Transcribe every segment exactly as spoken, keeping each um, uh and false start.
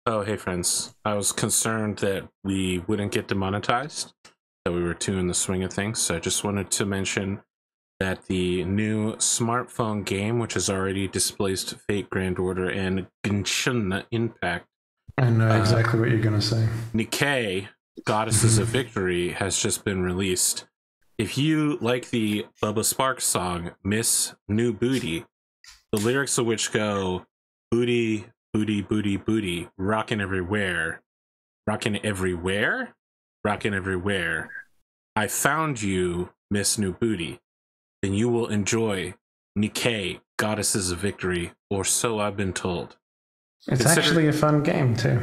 Oh, hey friends. I was concerned that we wouldn't get demonetized, that we were too in the swing of things. So I just wanted to mention that the new smartphone game, which has already displaced Fate Grand Order and Genshin Impact. I know exactly uh, what you're going to say. Nikkei, Goddesses of Victory, has just been released. If you like the Bubba Sparks song, Miss New Booty, the lyrics of which go, booty, booty, booty, booty, rockin' everywhere, rockin' everywhere, rockin' everywhere. I found you, Miss New Booty. Then you will enjoy Nikkei, Goddesses of Victory, or so I've been told. It's Consider actually a fun game, too.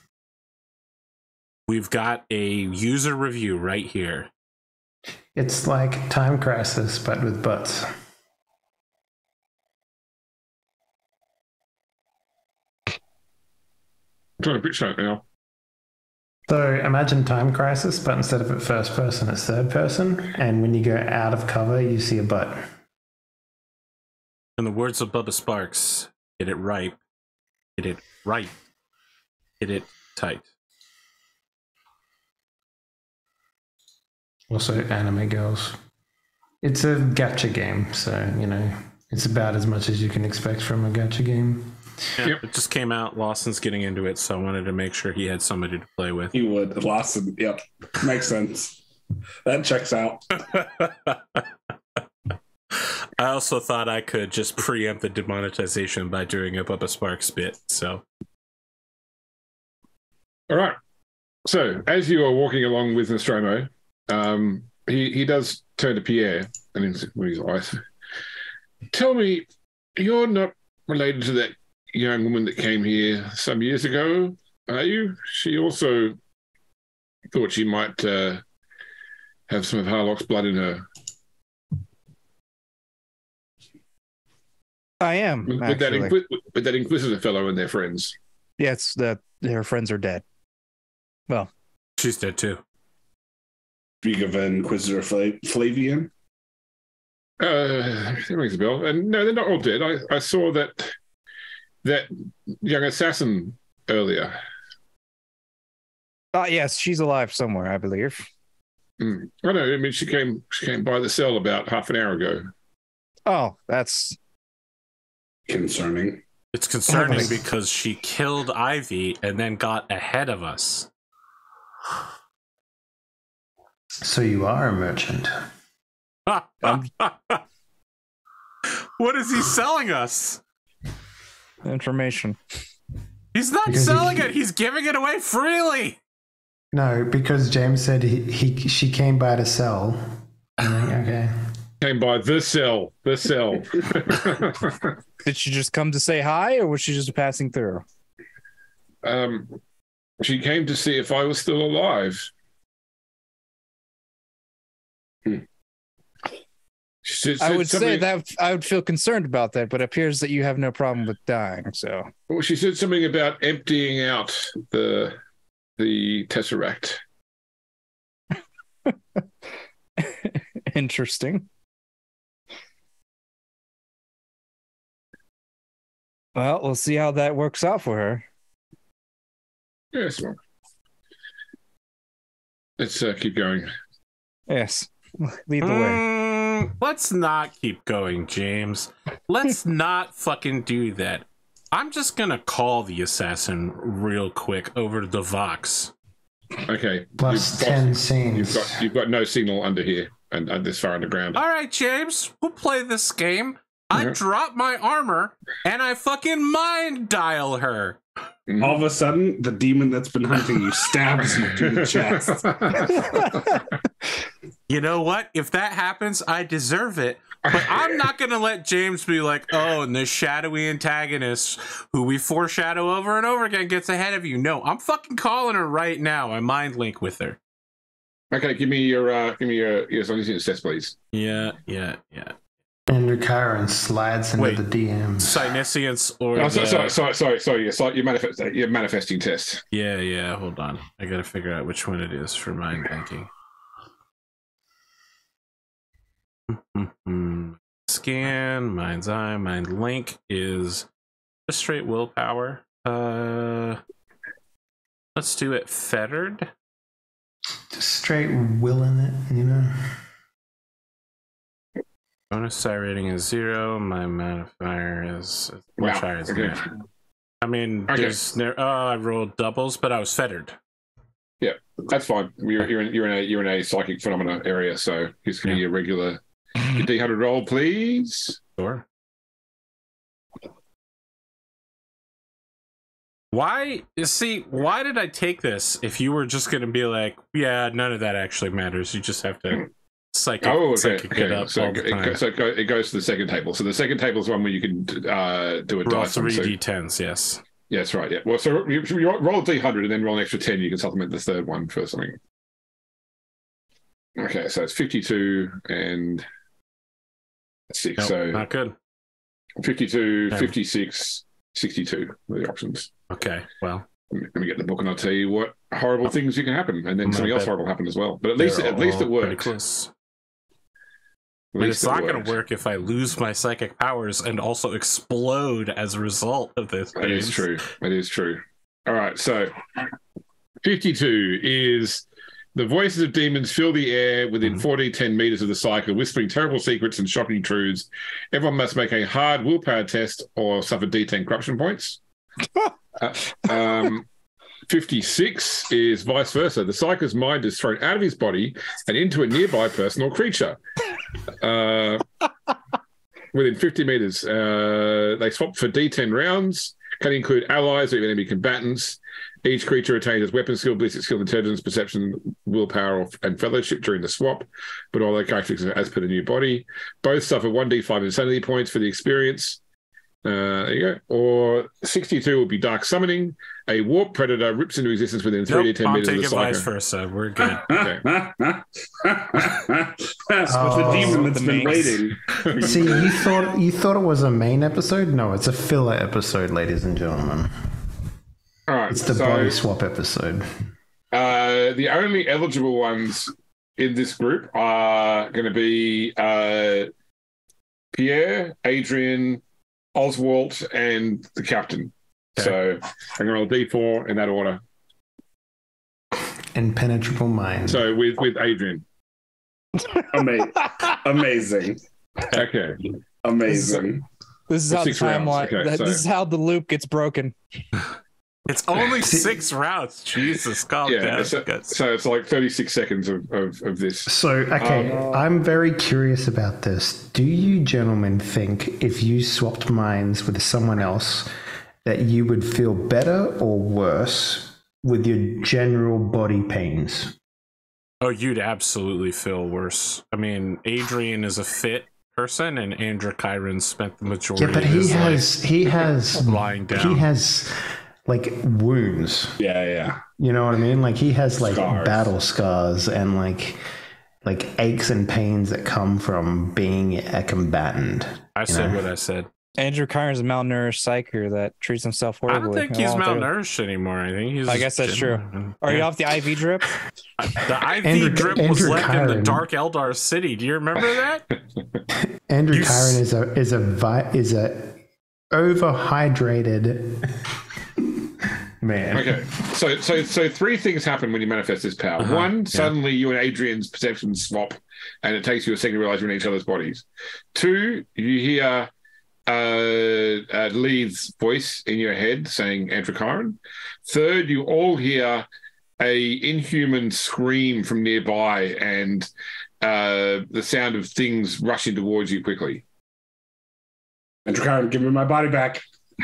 We've got a user review right here. It's like Time Crisis, but with butts. I'm trying to picture it now. So imagine Time Crisis, but instead of it first person, it's third person. And when you go out of cover, you see a butt. In the words of Bubba Sparks, hit it right, hit it right, hit it tight. Also, anime girls. It's a gacha game, so, you know, it's about as much as you can expect from a gacha game. Yeah, Yep. It just came out. Lawson's getting into it, so I wanted to make sure he had somebody to play with. He would. Lawson, yep. Makes sense. That checks out. I also thought I could just preempt the demonetization by doing a Bubba Sparks bit, so. All right. So, as you are walking along with Nostromo, um, he, he does turn to Pierre and in his eyes. Tell me, you're not related to that young woman that came here some years ago, are you? She also thought she might uh, have some of Harlock's blood in her. I am, With, with, that, actually. inqui- with that Inquisitor fellow and their friends. Yes, that her friends are dead. Well, She's dead too. Speak of Inquisitor Fla- Flavian. Uh, that rings a bell. And no, they're not all dead. I, I saw that that young assassin earlier. uh, yes, she's alive somewhere, I believe. Mm. I know. I mean, she came she came by the cell about half an hour ago. Oh, that's Concerning. It's concerning Yes. because she killed Ivy and then got ahead of us. So you are a merchant. Um, What is he selling us? information. He's not Because selling he- it. He's giving it away freely. No, because James said he, he she came by to sell. I'm like, okay. Came by the cell. The cell. Did she just come to say hi, or was she just passing through? um, she came to see if I was still alive. Hmm. She said, I said would say something- that I would feel concerned about that, but it appears that you have no problem with dying. So Well, she said something about emptying out the the tesseract. interesting. Well, we'll see how that works out for her. Yes, well, let's uh, keep going. Yes, lead the way. Mm, let's not keep going, James. Let's not fucking do that. I'm just gonna call the assassin real quick over to the Vox. Okay. Plus You've got- ten You've scenes. got you've got no signal under here and, and this far underground. All right, James, we'll play this game. I Yeah. drop my armor and I fucking mind dial her. Mhm. All of a sudden, the demon that's been hunting you stabs you through the chest. You know what? If that happens, I deserve it. But I'm not going to let James be like, oh, and this shadowy antagonist who we foreshadow over and over again gets ahead of you. No, I'm fucking calling her right now. I mind link with her. Okay, give me your uh, give me your your solution test, please. Yeah, yeah, yeah. Andrew Kyron slides into Wait. the D Ms. Psyniscience or Oh, the... sorry, sorry, sorry, sorry, sorry. Your, sorry, your manifest your manifesting test. Yeah, yeah, hold on. I got to figure out which one it is for mind thinking. Scan, mind's eye, mind link is just straight willpower. Uh, Let's do it fettered. Just straight willing it, you know. Bonus stat rating is zero. My modifier is much Wow. higher than Okay. that. I mean, Okay. there's ne- oh, I rolled doubles, but I was fettered. That's fine. You're, you're, in, you're, in a, you're in a psychic phenomena area, so he's going to be a regular D one hundred roll, please. Sure. Why? See, why did I take this if you were just going to be like, yeah, none of that actually matters. You just have to psychic, Oh, okay. psychic it okay. up So, all the it, time. go- so it, go, it goes to the second table. So the second table is one where you can uh, do a Roll dice. on. three So, d tens, yes. yeah, that's right. Yeah. Well, so you, you roll a D one hundred and then roll an extra ten. You can supplement the third one for something. Okay, so it's fifty-two and six. Nope, so not good. fifty-two, Yeah. fifty-six, sixty-two are the options. Okay, well, Let me, let me get the book and I'll tell you what horrible things you can happen, and then I something else bet horrible happen as well. But at least, they're at least it all pretty works. close. At I mean, least it's it not going works. to work if I lose my psychic powers and also explode as a result of this. That is games. true. That is true. All right, so fifty-two is the voices of demons fill the air within Mhm. forty, ten meters of the cycle, whispering terrible secrets and shocking truths. Everyone must make a hard willpower test or suffer D ten corruption points. uh, um, fifty-six is vice versa. The psyker's mind is thrown out of his body and into a nearby person or creature. Uh, within fifty meters. Uh, they swap for D ten rounds, can include allies or even enemy combatants. Each creature retains weapon skill, ballistic skill, intelligence, perception, willpower, and fellowship during the swap, but all their characteristics are as per the new body. Both suffer one d five insanity points for the experience. Uh, there you go. Or sixty-two will be dark summoning. A warp predator rips into existence within three d Nope, ten I'll meters of take the advice cycle. first, so we're good. Okay. That's Oh, the demon that's the been mix. waiting. See, you thought you thought it was a main episode? No, it's a filler episode, ladies and gentlemen. All right. It's the so, body swap episode. Uh, the only eligible ones in this group are going to be uh, Pierre, Adrian, Oswald, and the captain. Okay. So I'm going to roll a D four in that order. Impenetrable mind. So with with Adrian. Ama- amazing. Okay. Amazing. This is how the Six rounds, timeline. okay, that- so- This is how the loop gets broken. It's only six rounds. Jesus, calm Yeah. down. So, Guys. so it's like thirty-six seconds of, of, of this. So, okay, Um, I'm very curious about this. Do you gentlemen think if you swapped minds with someone else that you would feel better or worse with your general body pains? Oh, you'd absolutely feel worse. I mean, Adrian is a fit person, and Andrew Kyron spent the majority Yeah, but of he his has he has life lying down. he has like wounds. Yeah, yeah. You know what I mean? Like he has like Scars. battle scars and like like aches and pains that come from being a combatant. I said know. what I said. Andrew Kyron's a malnourished psyker that treats himself I horribly. don't think and he's voluntarily. malnourished anymore. I think he's. I guess that's true. Are you off the I V drip? The I V Andrew- drip was Andrew left in the Kyron. Dark Eldar City. Do you remember that? Andrew You s- Kyron is a is a vi- is a overhydrated man. Okay, so so so three things happen when you manifest this power. Uh-huh, One, yeah. suddenly you and Adrian's perceptions swap, and it takes you a second to realize you're in each other's bodies. Two, you hear uh, uh, Lee's voice in your head saying Andrew Kyron. Third, you all hear a inhuman scream from nearby, and uh, the sound of things rushing towards you quickly. Andrew Kyron, give me my body back.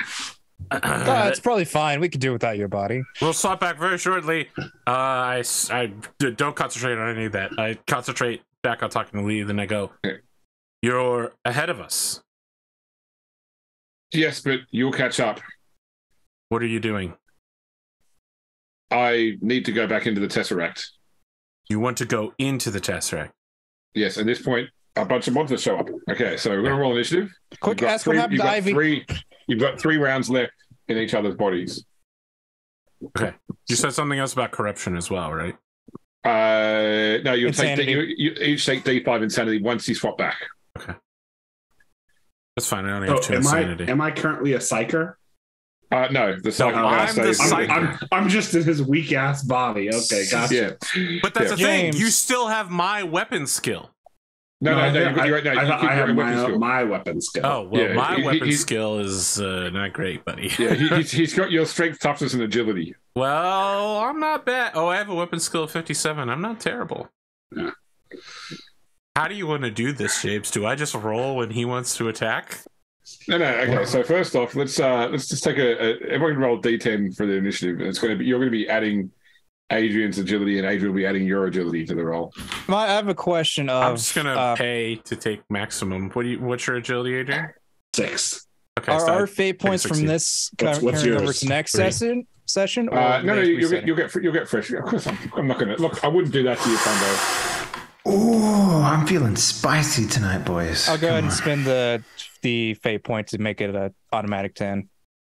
Oh, it's probably fine. We could do without your body. We'll swap back very shortly. Uh, I, s- I d- don't concentrate on any of that. I concentrate back on talking to Lee, then I go, Okay. You're ahead of us. Yes, but you'll catch up. What are you doing? I need to go back into the Tesseract. You want to go into the Tesseract. Yes, at this point, a bunch of monsters show up. Okay, so we're going to roll initiative. Quick, You've got ask what three- happened you've to got Ivy. Three, you've got three rounds left in each other's bodies. Okay. You said something else about corruption as well, right? Uh, no, you'll take Insanity. you, you each take D five insanity once you swap back. That's fine. I only have So two am insanity. I am I currently a psyker? Uh, no, the psychic No, power I'm the stays- psychic. I'm, I'm, I'm just in his weak ass body. Okay, gotcha. Yeah. But that's Yeah. the thing. James. You still have my weapon skill. No, no, no. I, you, you're right. No, I, you I, keep I your have weapon my, skill. my weapon skill. Oh well, Yeah, my he- weapon he- skill is uh, not great, buddy. Yeah, he, he's, he's got your strength, toughness, and agility. Well, I'm not bad. Oh, I have a weapon skill of fifty-seven. I'm not terrible. Yeah. How do you want to do this, James? Do I just roll when he wants to attack? No, no. Okay, so first off, let's uh let's just take a, a everyone can roll D ten for the initiative. It's going to be you're going to be adding Adrian's agility, and Adrian will be adding your agility to the roll. My, I have a question of. I'm just gonna uh, pay to take maximum. What do you? What's your agility, Adrian? Six. Okay, are so our I- fate points from sixteen. this What's- car- what's carrying over yours? to next Three. session? Session? Or Uh, no, no, are they you'll get resetting? you'll get you'll get fresh. Of course, I'm, I'm not going to look. I wouldn't do that to you, Fundo. Oh, I'm feeling spicy tonight, boys. I'll go Come ahead and on. spend the the fate point to make it an automatic ten.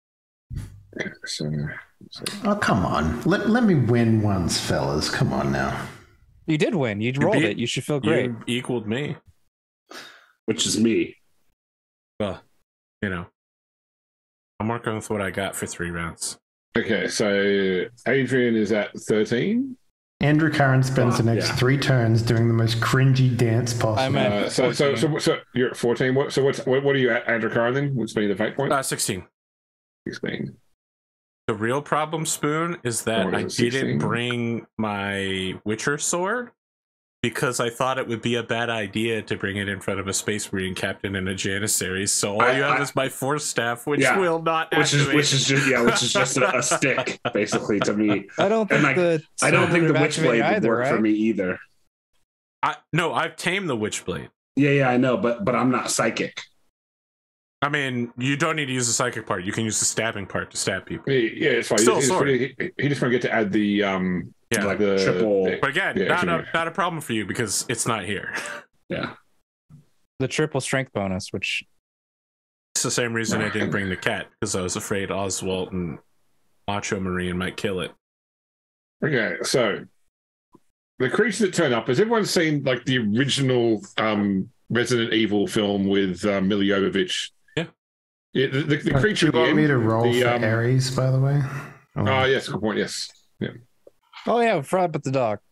So, Oh, come on. Let, let me win once, fellas. Come on now. You did win. You You rolled beat- it. You should feel great. You equaled me. Which is me. Well, you know, I'm working with what I got for three rounds. okay, so Adrian is at thirteen. Andrew Curran spends the next Yeah. three turns doing the most cringy dance possible. I'm at- Uh, so, so, so, so you're at fourteen. What, so, what's what, what are you at, Andrew Curran? Then what's been the fate point? Uh, sixteen. Sixteen. The real problem, Spoon, is that Oh, I is it didn't sixteen? bring my Witcher sword because I thought it would be a bad idea to bring it in front of a Space Marine captain and a Janissary. So all I- you have I- is my force staff, which Yeah. will not Which is activate. which is just yeah, which is just a, a stick basically to me. I don't think And like, the I don't think the sword Witchblade activated would either, work right? for me either. I, no, I've tamed the Witchblade. Yeah, yeah, I know, but but I'm not psychic. I mean, you don't need to use the psychic part. You can use the stabbing part to stab people. He- Yeah, it's fine. Still he, sword. he, he, he just want to get to add the um Yeah, Like the triple- the- but again, Yeah, not a sure. not a problem for you because it's not here. Yeah. The triple strength bonus, which It's the same reason I didn't bring the cat because I was afraid Oswald and Macho Marine might kill it. Okay, so the creature that turned up. Has everyone seen like the original um Resident Evil film with uh, Mila Jovovich? Yeah. Yeah. The, the, the Uh, creature. Do you want at the me end- to roll the, for um, Ares, by the way? Oh, Oh, yes, good point. Yes. oh yeah, forgot about the dog.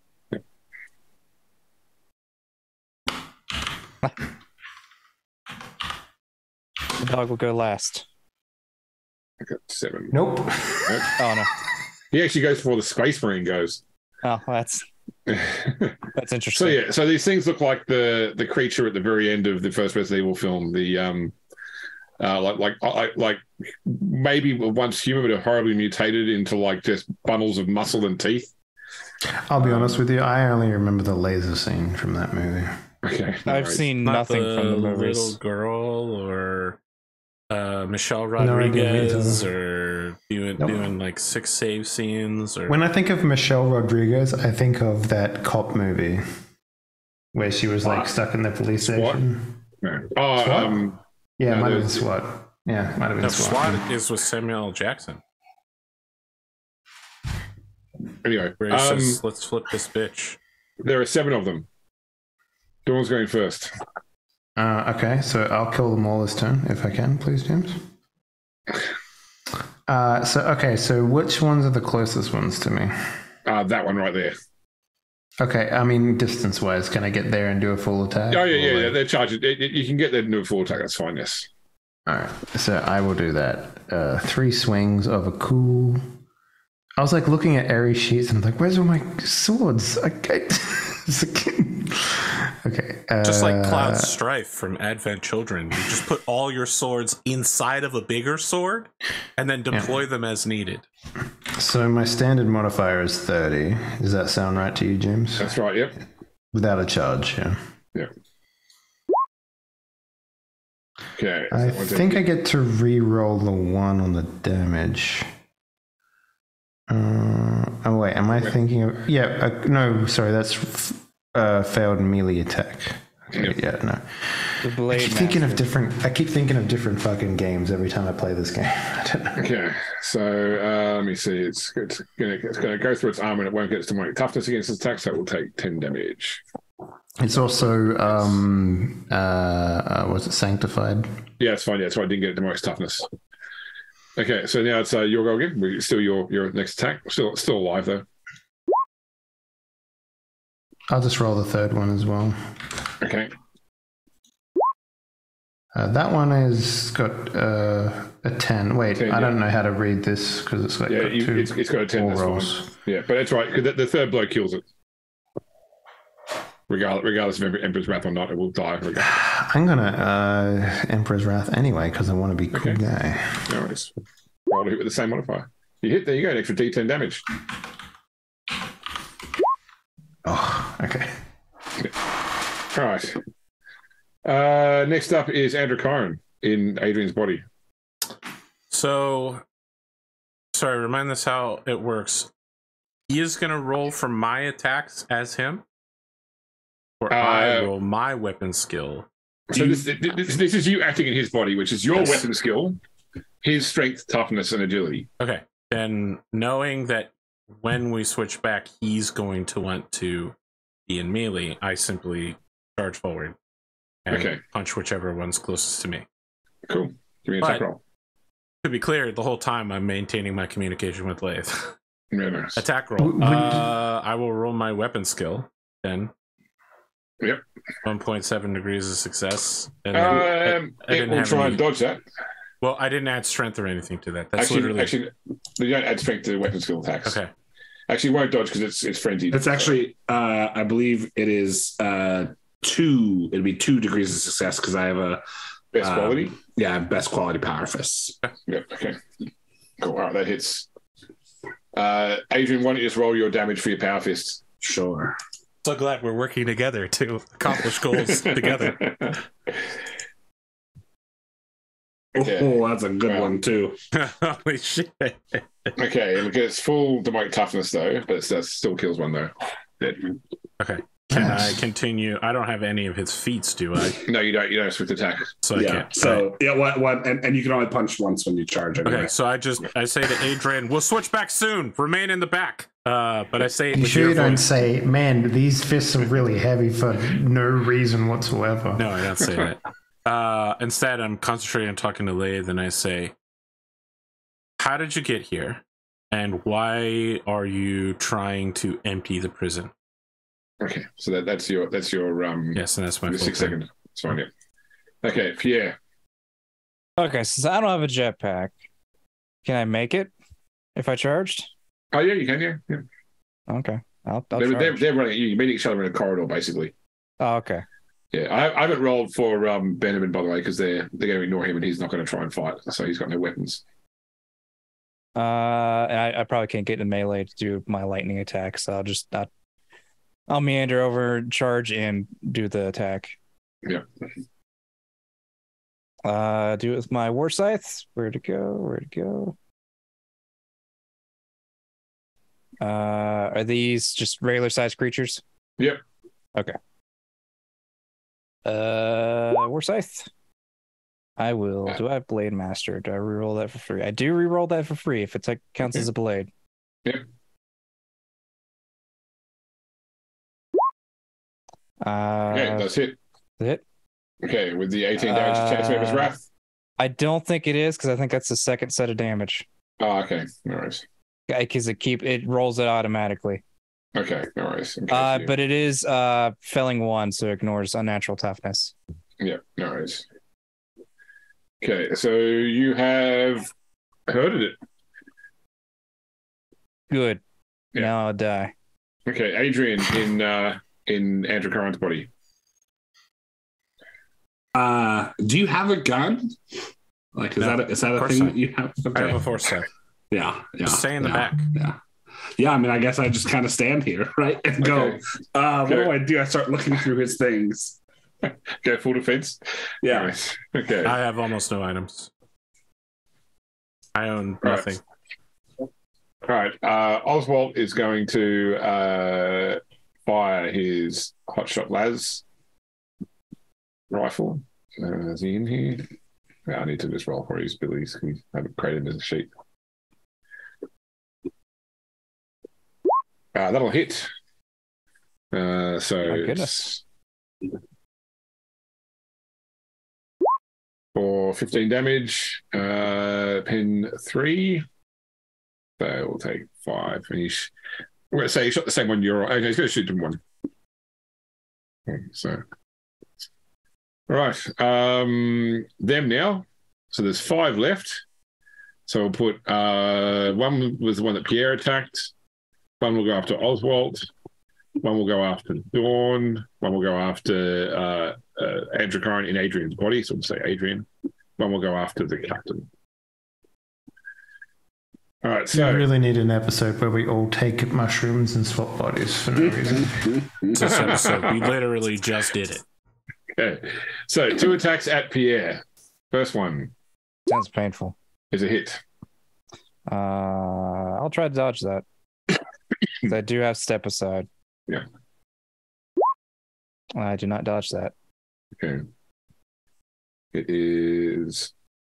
The dog will go last. I got seven. Nope. Oh no. He actually goes before the Space Marine goes. Oh, that's that's interesting. So yeah, so these things look like the the creature at the very end of the first Resident Evil film. The um, uh, like like like like maybe once human, but have horribly mutated into like just bundles of muscle and teeth. I'll be honest with you. I only remember the laser scene from that movie. Okay, no I've worries. seen Not nothing from the movies. little girl or uh, Michelle No idea who you're Rodriguez talking or doing Nope. doing like six save scenes or When I think of Michelle Rodriguez, I think of that cop movie where she was like What? stuck in the police SWAT? station. No. Oh, SWAT? um, Yeah, No, it might have been there's- SWAT. Yeah, it might have been no, SWAT. SWAT is with Samuel L. Jackson. anyway, Where he um, says, "Let's flip this bitch." there are seven of them. Dawn's going first. Uh, okay, so I'll kill them all this turn if I can, please, James. Uh, so okay, so which ones are the closest ones to me? Uh, that one right there. Okay, I mean distance wise, can I get there and do a full attack? Oh yeah, Or yeah, yeah. like- They're charging. It, it- you can get there to do a full attack. That's fine. Yes. All right, so I will do that. Uh, three swings of a cool. I was like looking at Ares sheets and I'm like, where's all my swords? I, I, okay. Uh, Just like Cloud Strife from Advent Children, you just put all your swords inside of a bigger sword and then deploy them as needed. So my standard modifier is thirty. Does that sound right to you, James? That's right. Yep. Without a charge, yeah. Okay. I so one's think I get to re-roll the one on the damage. Uh, oh wait, am I thinking of? Yeah, uh, no, sorry, that's f- uh, failed melee attack. Okay, Yep. yeah, no. The I blade. keep thinking of master. different. I keep thinking of different fucking games every time I play this game. I don't know. Okay, so uh, let me see. It's, it's gonna it's gonna go through its armor and it won't get its demonic toughness against its attack, so it will take ten damage. It's also um uh, uh was it sanctified? Yeah, it's fine. Yeah, that's why I didn't get demonic toughness. Okay, so now it's uh, your go again. We- Still your your next attack. Still still alive though. I'll just roll the third one as well. Okay. Uh, that one has got uh, a ten. Wait, ten, I don't yeah. know how to read this because it's like Yeah, got you, two it's, it's got a ten. four That's rolls. fine. Yeah, but that's right. 'Cause The, the third blow kills it. Regardless, regardless of Emperor's Wrath or not, it will die. Regardless. I'm gonna uh, Emperor's Wrath anyway because I want to be cool Okay. guy. No worries. Roll to hit with the same modifier. You hit. There you go. An extra D ten damage. Oh, okay. All right. Uh, next up is Andrew Kyron in Adrian's body. So, sorry, remind us how it works. He is going to roll for my attacks as him, or I Uh, roll my weapon skill. So this, this, this is you acting in his body, which is your Yes. weapon skill, his strength, toughness, and agility. Okay, then knowing that when we switch back, he's going to want to be in melee, I simply charge forward and Okay. punch whichever one's closest to me. Cool. Give me an attack Right. roll. To be clear, the whole time I'm maintaining my communication with Lathe. Very nice. Attack roll. Would- Uh, I will roll my weapon skill then. Yep. one point seven degrees of success. And then, I- Um, I it didn't will have try any- and dodge that. well, I didn't add strength or anything to that. That's Actually, literally actually, you don't add strength to weapon skill attacks. okay. Actually, it won't dodge because it's it's frenzied. It's actually, uh, I believe it is uh, two. It'd be two degrees of success because I have a best um, quality. yeah, I have best quality power fists. Yep. Okay. Cool. All right, that hits. Uh, Adrian, why don't you just roll your damage for your power fist? Sure. So glad we're working together to accomplish goals together. Okay. Oh, that's a good Well, one too. Holy shit. Okay, it gets full demonic toughness though, but that still kills one though. Dead. Okay. Can Nice. I continue? I don't have any of his feats, do I? No, you don't. You don't swift attack. So I yeah. can't. So All right. yeah, what what and, and you can only punch once when you charge anyway. Okay, so I just I say to Adrian, we'll switch back soon. Remain in the back. Uh, but I say it You with sure your you don't voice. say, man, these fists are really heavy for no reason whatsoever? No, I don't say that. Uh, instead, I'm concentrating on talking to Lathe, and I say, "How did you get here, and why are you trying to empty the prison?" Okay, so that, that's your that's your um Yes, and that's my your full six thing. second. It's fine. Yeah. Okay, Pierre. Okay, since I don't have a jetpack, can I make it if I charged? Oh yeah, you can. Yeah, yeah. Okay, I'll, I'll They're, charge. they're, they're running at you. You're meeting each other in a corridor, basically. Oh, okay. Yeah, I, I haven't rolled for um, Benjamin, by the way, because they're they're going to ignore him, and he's not going to try and fight, so he's got no weapons. Uh, and I, I probably can't get in melee to do my lightning attack, so I'll just I'll, I'll meander over, charge, and do the attack. Yeah. Uh, do it with my war scythe. Where to go? Where to go? Uh, are these just regular sized creatures? Yep. Okay. Uh, war scythe. I will. Do I have Blade Master? Do I reroll that for free? I do reroll that for free if it's like counts Okay. as a blade. Yep. Uh, Okay, that's it. it. Okay, with the eighteen damage to Chance Member's Uh, Wrath. I don't think it is because I think that's the second set of damage. Oh, okay, no worries. Because it keep it rolls it automatically. Okay, no worries. Okay, Uh, so you- but it is uh felling one, so it ignores unnatural toughness. yeah, no worries. Okay, so you have herded it. Good. Yeah. Now I'll die. Okay, Adrian in uh, in Andrew Curran's body. Uh, do you have a gun? Like, is No, that a, is that a course thing not. that you have? I Okay. have a force set. Yeah, yeah. Just stay in the yeah, back. Yeah, yeah. I mean, I guess I just kind of stand here, right, and go. Okay. Uh, what Okay. do I do? I start looking through his things. Go full defense. Yeah. Nice. Okay. I have almost no items. I own Right. nothing. All right. Uh, Oswald is going to uh, fire his hotshot las rifle. Uh, is he in here? Yeah, I need to just roll for his abilities. We haven't created him as a sheet. Uh, that'll hit. Uh, so My it's- goodness. for fifteen damage, uh, pin three. So we'll take five. And he's, we're going to say he shot the same one you're on. Okay, he's going to shoot them one. Okay, so, all right. Um, them now. So there's five left. So we'll put uh, one was the one that Pierre attacked. One will go after Oswald. One will go after Dawn. One will go after uh, uh, Androcon in Adrian's body. So we'll say Adrian. One will go after the captain. All right. So we really need an episode where we all take mushrooms and swap bodies for no reason. This episode, we literally just did it. Okay. So two attacks at Pierre. First one Sounds painful. is a hit. Uh, I'll try to dodge that. 'Cause I do have step aside. Yeah. I do not dodge that. Okay. It is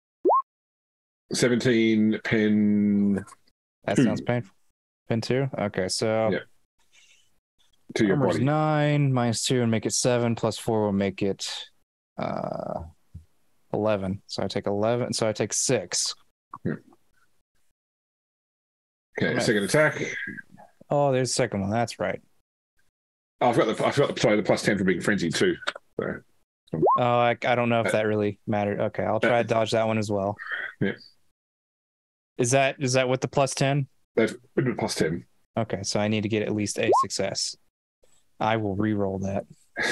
seventeen pin That Two. sounds painful. Pin two? Okay, so Yeah. to your armor's body. nine, minus two, and make it seven, plus four will make it uh, eleven. So I take eleven, so I take six. Okay, Right. second attack. Oh, there's the second one. That's right. Oh, I forgot the I forgot the, sorry, the plus ten for being frenzied too. So, Oh, I, I don't know if that really mattered. Okay, I'll try to dodge that one as well. Yeah. Is that is that with the plus ten? that's with the plus ten. Okay, so I need to get at least a success. I will re-roll that.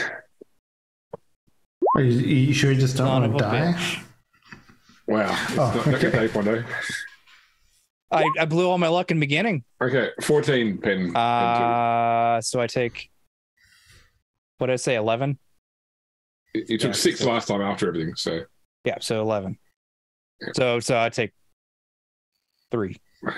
Are you, you sure you just don't Son want of to a die? bitch. Wow. It's Oh, not, not okay. gonna take one day. I, I blew all my luck in the beginning. Okay, fourteen pin. pin Uh, so I take, what did I say, eleven? two. You you took yeah, six so- last time after everything, so Yeah, so eleven. Yeah. So so I take three.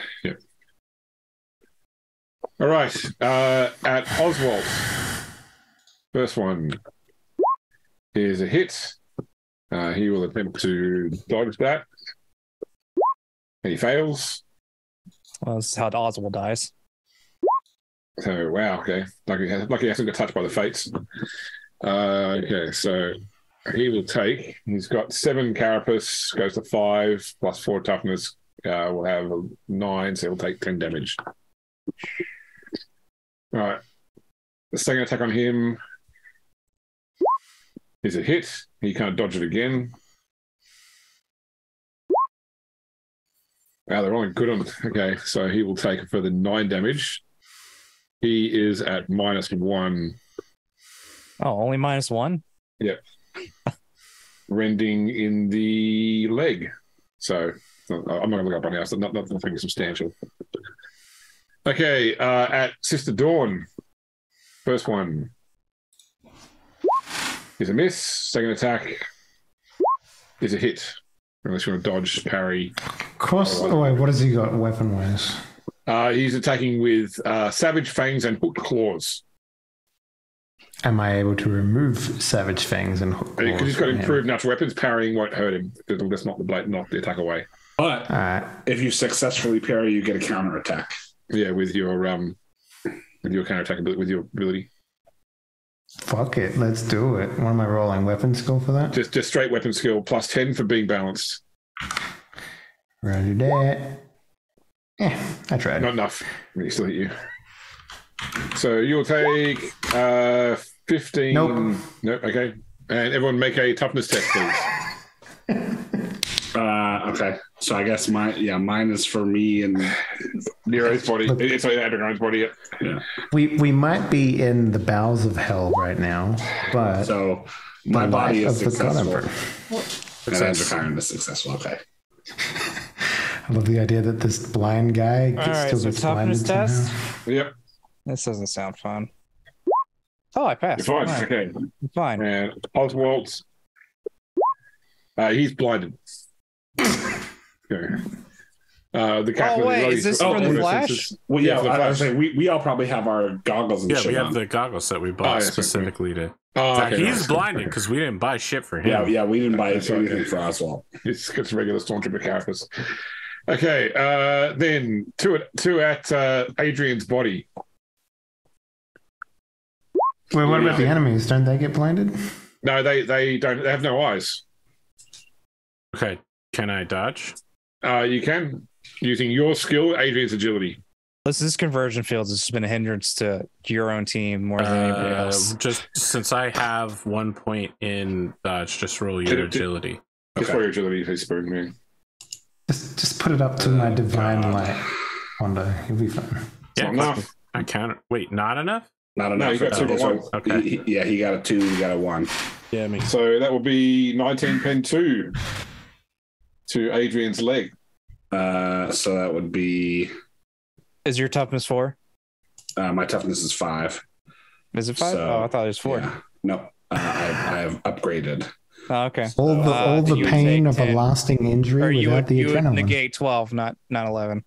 all right. Uh, at Oswald, first one is a hit. Uh, he will attempt to dodge that, and he fails. Well, this is how Oswald dies. So wow, okay. Lucky, lucky he hasn't got touched by the fates. Uh, okay, so he will take. He's got seven carapace, goes to five plus four toughness. Uh, will have a nine, so he'll take ten damage. All right. The second attack on him is a hit. He can't dodge it again. Wow, they're all good on. Okay, so he will take a further nine damage. He is at minus one, Oh, only minus one? rending in the leg. So I'm not going to look up right now. So not, not nothing substantial. Okay, uh, at Sister Dawn, first one is a miss. Second attack is a hit. Unless you want to dodge, parry. Cross. Oh wait, what has he got weapon wise? Uh, he's attacking with uh, Savage Fangs and Hooked Claws. Am I able to remove Savage Fangs and hook Because claws he's got from him? improved natural weapons, parrying won't hurt him. It'll just knock the blade, knock the attack away. But All right. if you successfully parry, you get a counter attack. Yeah, with your um, with your counter attack ability, with your ability. Fuck it. Let's do it. What am I rolling? Weapon skill for that? Just just straight weapon skill plus ten for being balanced. Roger that. Yeah, I tried. Not enough. He still hit you. So you'll take uh fifteen. Nope. Nope. Okay. And everyone make a toughness test, please. Uh, okay, so I guess my yeah, mine is for me and Nero's body. Look. It's like Adrian's body. Yeah. We we might be in the bowels of hell right now, but so the my body life is of the God successful. Emperor. And Androcon is successful. Okay. I love the idea that this blind guy gets All right, still so gets toughness blinded test. somehow. Yep. This doesn't sound fun. Oh, I passed. You're fine. All right, Okay. I'm fine. And Oswald. Uh, he's blinded. Okay. Uh, the captain Oh, wait, of is this oh, for the oh, Flash? this is- Well, yeah, for the I, I Flash. was saying we, we all probably have our goggles and Yeah, shit we have on. the goggles that we bought Oh, yes, okay. specifically to. Oh, In fact, okay, he's nice. blinded because we didn't buy shit for him. Yeah, yeah, we didn't buy That's right, anything yeah. for Oswald. It's, it's regular Stormtrooper carapace. Okay, uh, then two at two at uh, Adrian's body. Wait, what about the Yeah. enemies? Don't they get blinded? No, they they don't. They have no eyes. Okay, can I dodge? Uh, you can using your skill, Adrian's agility. This this conversion fields has been a hindrance to your own team more than anybody Uh, else. just since I have one point in dodge, just roll your Did it- did- agility. Just Okay. for your agility, please, Spoon Man. Just, just put it up to my divine God. light, Wanda. You'll be fine. Yeah, Not enough. I counted. Wait, not enough? Not No, enough. you got two Okay, but so one. Okay. he- he- yeah, he got a two. He got a one. Yeah, me. So that will be nineteen pen two to Adrian's leg. Uh, so that would be Is your toughness four? uh, my toughness is five. Is it five? So, oh, I thought it was four. Yeah. No, uh, I, I have upgraded. Oh, okay. All the Uh, all the you would pain take of a ten. lasting injury Or you without would, the you would adrenaline. negate twelve, not not eleven.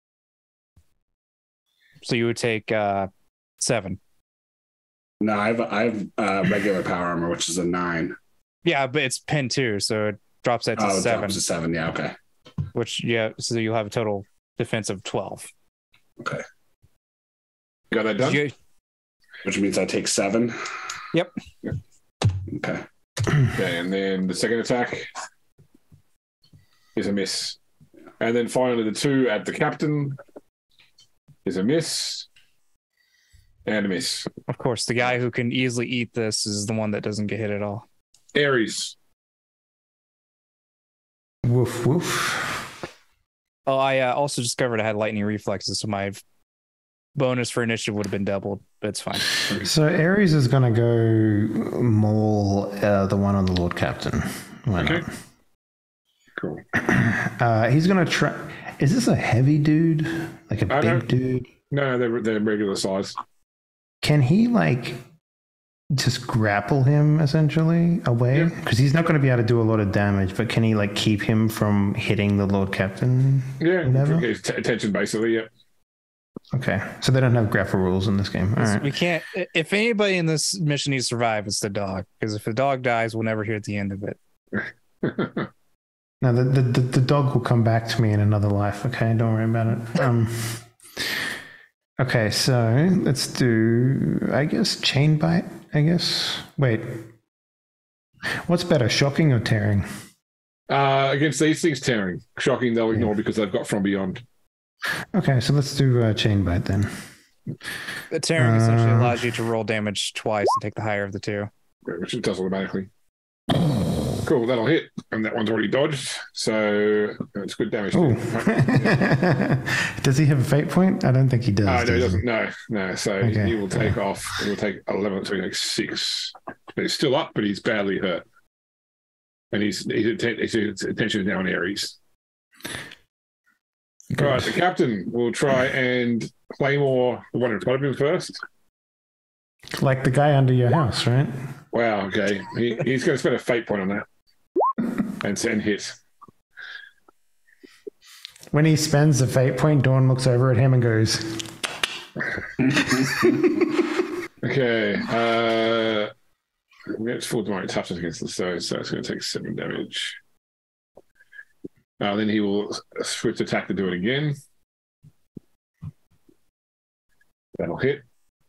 So you would take uh, seven. No, I have I have uh, regular power armor, which is a nine. Yeah, but it's pin two, so it drops that to Oh, it seven. drops to seven. Yeah, okay. Which yeah, so you'll have a total defense of twelve. Okay. Got that done? You- Which means I take seven. Yep. Okay. Okay, and then the second attack is a miss. And then finally, the two at the captain is a miss and a miss. of course, the guy who can easily eat this is the one that doesn't get hit at all. Ares. Woof woof. Oh, I uh, also discovered I had lightning reflexes, so my bonus for initiative would have been doubled, but it's fine. So Ares is gonna go maul uh, the one on the Lord Captain. Why Okay. not? Cool. Uh, he's gonna try. Is this a heavy dude? Like a I big don't- dude? No, they're, they're regular size. Can he like just grapple him essentially away? Yeah. Because he's not going to be able to do a lot of damage. But can he like keep him from hitting the Lord Captain? Yeah, Never? it's t- attention basically, yeah. Okay, so they don't have grapple rules in this game. All right. We can't. If anybody in this mission needs to survive, it's the dog. Because if the dog dies, we'll never hear the end of it. Now the, the the the dog will come back to me in another life. Okay, don't worry about it. Um. Okay, so let's do. I guess chain bite. I guess. Wait. What's better, shocking or tearing? Uh, against these things, tearing. Shocking, they'll ignore because they've got from beyond. Okay, so let's do uh, chain bite then. The tearing essentially Uh, allows you to roll damage twice and take the higher of the two. Which it does automatically. Cool, that'll hit. And that one's already dodged. So it's good damage. Oh. Right? Does he have a fate point? I don't think he does. Oh, no, he does doesn't. No, no. So Okay. he will take off. He will take eleven, so he takes six. But he's still up, but he's badly hurt. And he's, he's, atten- his attention is now on Ares. Good. All right, the captain will try and claymore the one in front of him first. Like the guy under your house, right? Wow, okay. He, he's going to spend a fate point on that and send hit. When he spends the fate point, Dawn looks over at him and goes, Okay. Uh, it's full demonic toughness against the stone, so it's going to take seven damage. Uh, then he will switch attack to do it again. That'll hit.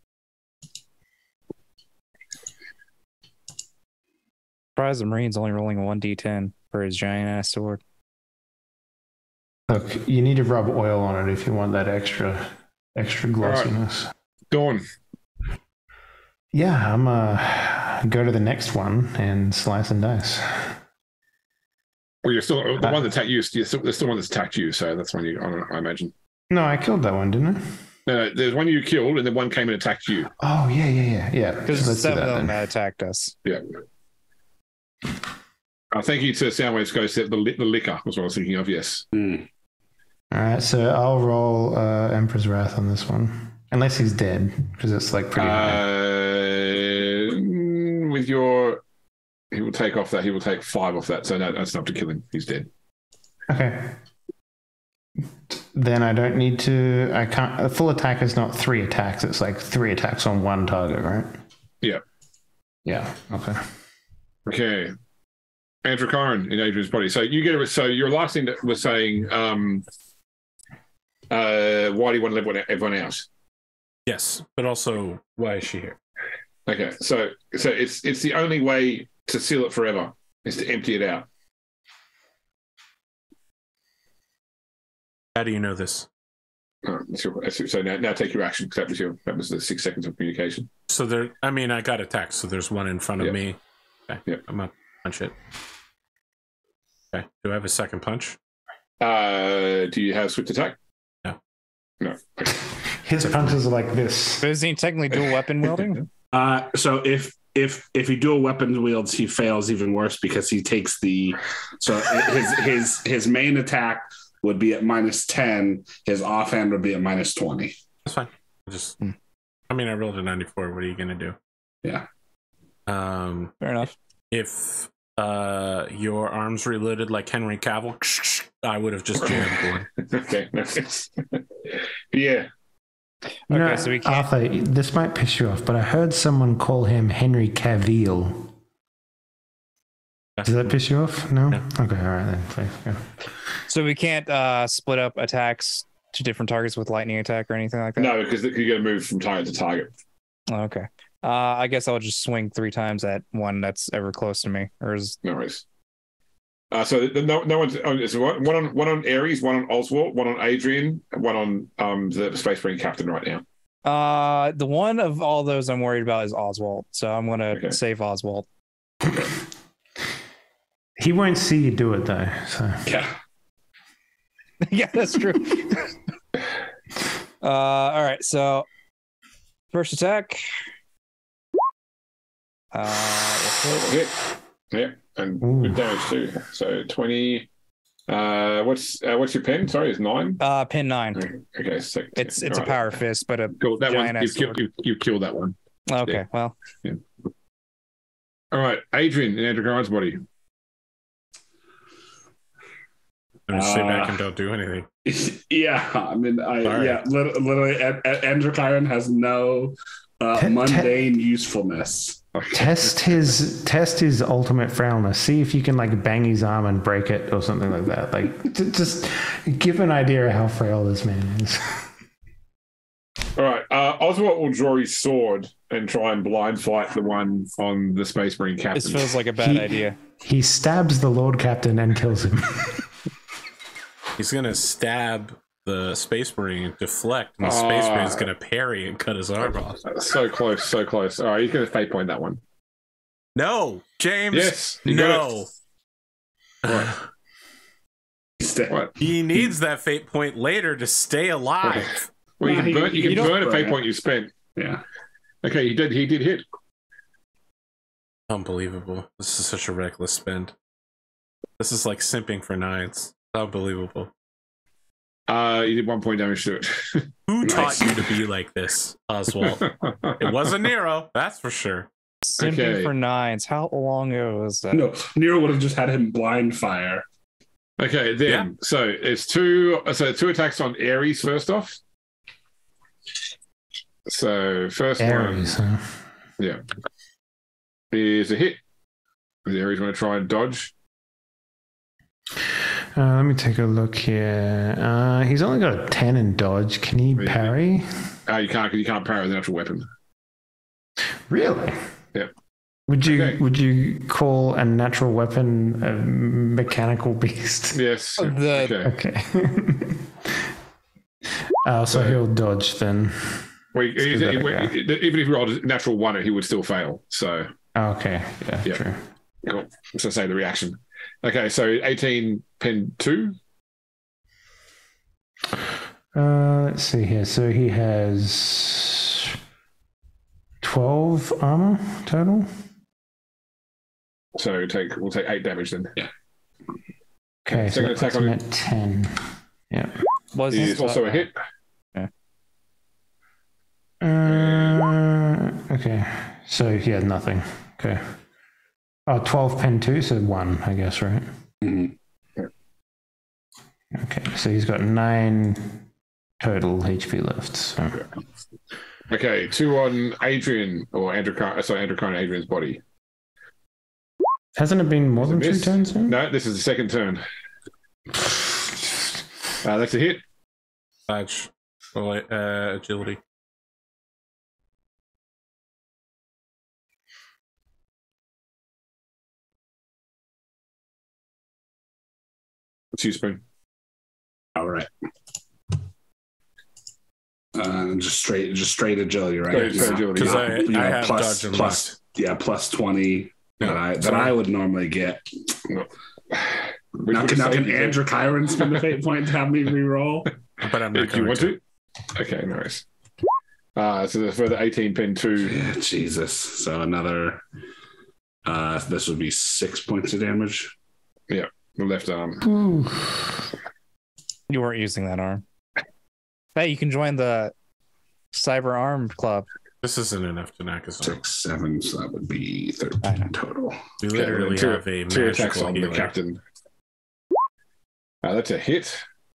Surprised the Marine's only rolling a one d ten for his giant ass sword. look, you need to rub oil on it if you want that extra extra glossiness. Dawn. Yeah, I'm uh go to the next one and slice and dice. Well, you're still the Uh, one that attacked you. You're still, there's still one that's attacked you, so that's one you. I, don't know, I imagine. No, I killed that one, didn't I? No, no, there's one you killed, and then one came and attacked you. Oh yeah, yeah, yeah, yeah. Because So let's do seven that of them then. had attacked us. Yeah. Uh, thank you to Soundwaves Ghost. The, li- the liquor was what I was thinking of. Yes. Hmm. All right, so I'll roll uh, Emperor's Wrath on this one, unless he's dead, because it's like pretty. high. Uh, mm, with your, he will take off that. He will take five off that. So no, that's enough to kill him. He's dead. Okay. Then I don't need to. I can't. A full attack is not three attacks. It's like three attacks on one target, right? Yeah. Yeah. Okay. Okay. Andrew Curran in Adrian's body. So you get it. So your last thing that was saying, um, uh, why do you want to let everyone out? Yes, but also, why is she here? Okay. So so it's it's the only way to seal it forever is to empty it out. How do you know this? Oh, so so now, now take your action because that was your that was the six seconds of communication. So there, I mean, I got a text, so there's one in front of Yep. me. Okay, Yep. I'm gonna punch it. Okay, do I have a second punch? Uh, do you have swift attack? No. No. Okay. His punches are like this. But isn't he technically dual weapon wielding? Uh, so if if if he dual weapon wields, he fails even worse because he takes the so his his his main attack would be at minus ten. His offhand would be at minus twenty. That's fine. Just, Hmm. I mean, I rolled a ninety-four. What are you gonna do? Yeah. Um, Fair enough. if uh your arms reloaded like Henry Cavill, I would have just jammed one. Okay. Yeah. You Okay, know, so we can't- Arthur, this might piss you off, but I heard someone call him Henry Cavill. Does that piss you off? No? No. Okay, all right then. Please, go. So we can't uh, split up attacks to different targets with lightning attack or anything like that? No, because you got to move from target to target. Oh, okay. Uh, I guess I'll just swing three times at one that's ever close to me. Or is No worries. Uh, so the, no, no one's oh, it's one one on one on Ares, one on Oswald, one on Adrian, and one on um the Space Marine captain right now. uh the one of all those I'm worried about is Oswald. So I'm gonna Okay. save Oswald. He won't see you do it though. So Yeah. Yeah, that's true. uh all right, so first attack. Uh Hit. Yeah, and Ooh. good damage too. So twenty. Uh, what's uh, what's your pen? Sorry, it's nine. uh pin nine. Okay, okay so It's it's all a right. power fist, but a Cool. That one giant you've ass killed, you, you killed that one. okay, Yeah. well. All right, Adrian in Andrew Grimes' body. I'm gonna sit back Uh, and don't do anything. Yeah, I mean, I Sorry. yeah, lit- literally, Ed- Ed- Andrew Kyron has no uh, Te- te- mundane usefulness. test his test his ultimate frailness. See if you can like bang his arm and break it or something like that. Like t- just give an idea of how frail this man is. All right, uh, Oswald will draw his sword and try and blind fight the one on the Space Marine captain. This feels like a bad He- idea. He stabs the Lord Captain and kills him. He's gonna stab the Space Marine, deflect, and the Space Ah. Marine's gonna parry and cut his arm off. So close, so close. All right, he's going to fate point that one. No, James. Yes, you got no. What? He's dead. What? He needs that fate point later to stay alive. Well, you Nah, can he- burn, you he can don't burn a burn fate it. point you spent. Yeah. Okay, he did. He did hit. Unbelievable. This is such a reckless spend. This is like simping for nines. Unbelievable. Uh, he did one point damage to it. Who Nice. taught you to be like this, Oswald? It wasn't Nero, that's for sure. Simping Okay. for nines. How long ago was that? No, Nero would have just had him blind fire. Okay, then Yeah. so it's two. So two attacks on Ares first off. So first Ares. one, Huh? yeah, is a hit. Is Ares going to try and dodge? Uh, let me take a look here. Uh, he's only got a ten in dodge. Can he Really? parry? Uh, you can't because you can't parry with an actual weapon. Really? Yeah. Would you Okay. would you call a natural weapon a mechanical beast? Yes. The- okay. Okay. uh, so So- he'll dodge then. Well, he- he's- do that he- again. even if he rolled a natural one, he would still fail. So, Okay. Yeah. Yeah. True. cool. So say the reaction. Okay, so eighteen pen two. Uh, let's see here. So he has twelve armor total. So take we'll take eight damage then. Yeah. Okay, so Second that puts attack him on at ten. Yeah. Was It's also a hit. Uh, okay. So he had nothing. Okay. Oh, twelve pen two, so one, I guess, right? Mhm. Okay, so he's got nine total H P left. So. Okay, two on Adrian or Andrew. Car- sorry, Andrew Carr and Adrian's body. Hasn't it been more than two Miss? turns now? No, this is the second turn. Uh, that's a hit. Badge. Well, uh, agility. Two spoon. All right. and just straight, just straight agility, right? Straight- straight agility, Because yeah. I, You know, I have plus- dodge and plus- yeah, plus twenty Yeah. that I that So- I would normally get. Which Now would can, now say can you Andrew Kyron spend a fate point to have me re-roll? luck, but I'm Do not you going want to. to? Okay, nice. Uh, so the further eighteen pen two. Yeah, Jesus. So another. Uh, this would be six points of damage. The left arm. Ooh. You weren't using that arm. Hey, you can join the Cyber Arm Club. This isn't enough to knock us off. Six, seven, so that would be I know. thirteen total. We Okay, literally two, have a two attacks magical on healer. the captain. Uh, that's a hit.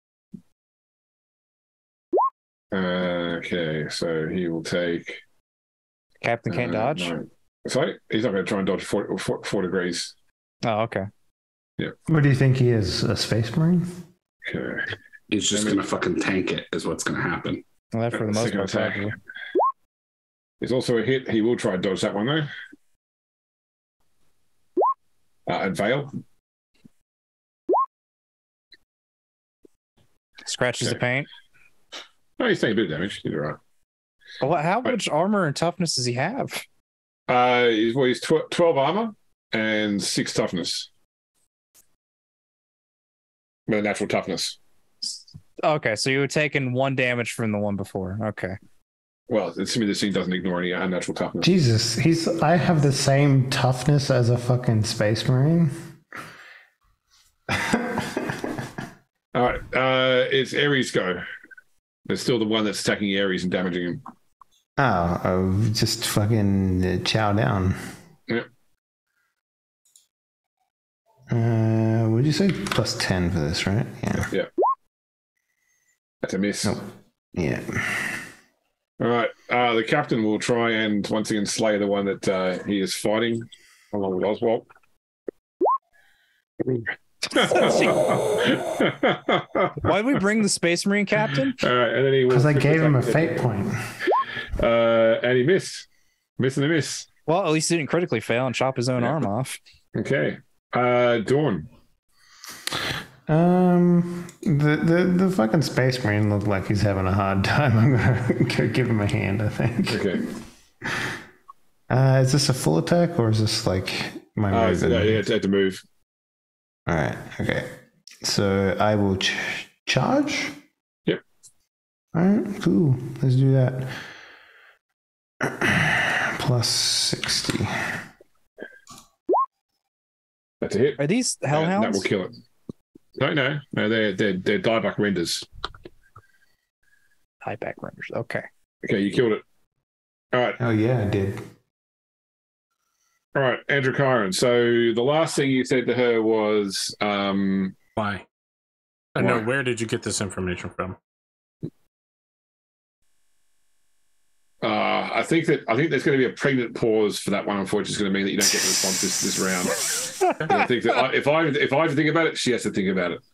Uh, okay, so he will take. Captain can't uh, dodge. nine. Sorry, he's not going to try and dodge four, four, four degrees. Oh, okay. What do you think he is? A space marine? Okay. He's just I mean- gonna fucking tank it, is what's gonna happen. Well, that for the most Second part, attack. probably. It's also a hit. He will try and dodge that one though. Uh, and fail. Scratches the Okay. paint. No, he's taking a bit of damage. He's all right. Well, what- how much armor and toughness does he have? Uh, he's, well, he's tw- twelve armor and six toughness. With a natural toughness. Okay, so you were taking one damage from the one before. Okay. Well, assuming this thing doesn't ignore any unnatural toughness. Jesus, he's. I have the same toughness as a fucking space marine. All right, uh, it's Ares go. There's still the one that's attacking Ares and damaging him. Oh, oh, just fucking uh, chow down. Yep. Uh, what did you say? Plus ten for this, right? Yeah. That's a miss. Nope. Yeah. All right, uh, the captain will try and once again slay the one that uh, he is fighting along with Oswald. Why did we bring the Space Marine captain? All right, and then he will. Because I gave him a fate point. Uh, and he missed. Miss and a miss. Well, at least he didn't critically fail and chop his own Yeah. arm off. Okay. Uh, Dawn. Um, the, the the fucking space marine looked like he's having a hard time. I'm gonna go give him a hand. I think. Okay. Uh, is this a full attack or is this like my Uh, movement? yeah, yeah, had to move. All right. Okay. So I will ch- charge. Yep. All right. Cool. Let's do that. Plus sixty. That's a hit. Are these And that will hellhounds? kill it. No, no, no. They're they're they're dieback renders. High back renders. Okay. Okay, you killed it. All right, Oh yeah, I did. all right, Andrew Kyron. So the last thing you said to her was, um, Why? Uh, no, Why? where did you get this information from? uh, I think that I think there's going to be a pregnant pause for that one. Unfortunately, it's going to mean that you don't get the response this, this round. And I think that I, if I if I have to think about it, she has to think about it.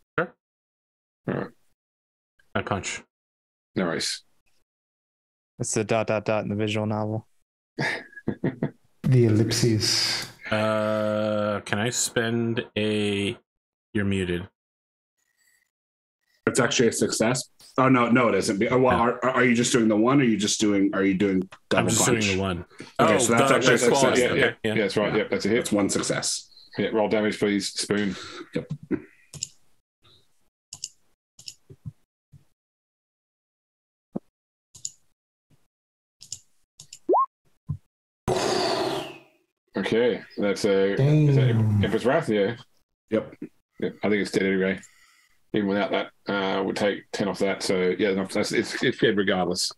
I punch. No worries. It's the dot dot dot in the visual novel. The ellipses. Uh, can I spend a? You're muted. It's actually a success. Oh no, no, it isn't. Oh, well, are, are you just doing the one, or are you just doing? Are you doing double I'm just punch? doing the one. Okay, oh, so that's the- actually a the claws, success. Yeah, then. yeah, okay, yeah, that's right. Yep, that's a hit. It's one success. Yeah, roll damage, please. Spoon. Yep. Okay, that's a Damn. is that Empress Wrath. Yeah. Yep. Yep, I think it's dead anyway. Even without that, uh, we'll take ten off that. So yeah, no, that's it's it's dead regardless.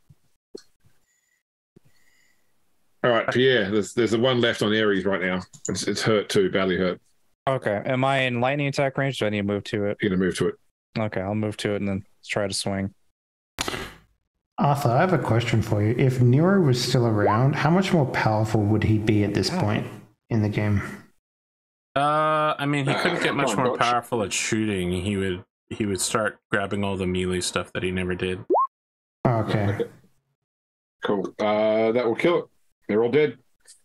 All right, Pierre. There's there's the one left on Ares right now. It's it's hurt too, badly hurt. Okay. Am I in lightning attack range? Do I need to move to it? You're gonna move to it. Okay, I'll move to it and then try to swing. Arthur, I have a question for you. If Nero was still around, how much more powerful would he be at this point in the game? Uh, I mean, he Uh, couldn't get come much on, more Dodge. powerful at shooting. He would he would start grabbing all the melee stuff that he never did. Okay. Cool. Uh, that will kill it. They're all dead,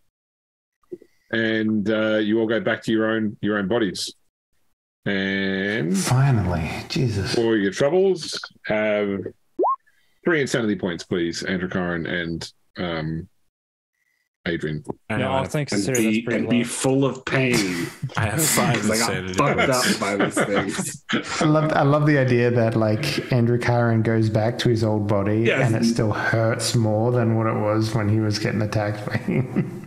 and uh, you all go back to your own your own bodies. And Finally. Jesus. for your troubles, have three insanity points, please, Andrew Karen and um, Adrian. I No, know. all I, things And considered, that's be pretty and low. be full of pain. I have five 'Cause I got insanity fucked points. up by these things. I love I love the idea that like Andrew Karen goes back to his old body Yeah. and it still hurts more than what it was when he was getting attacked by him.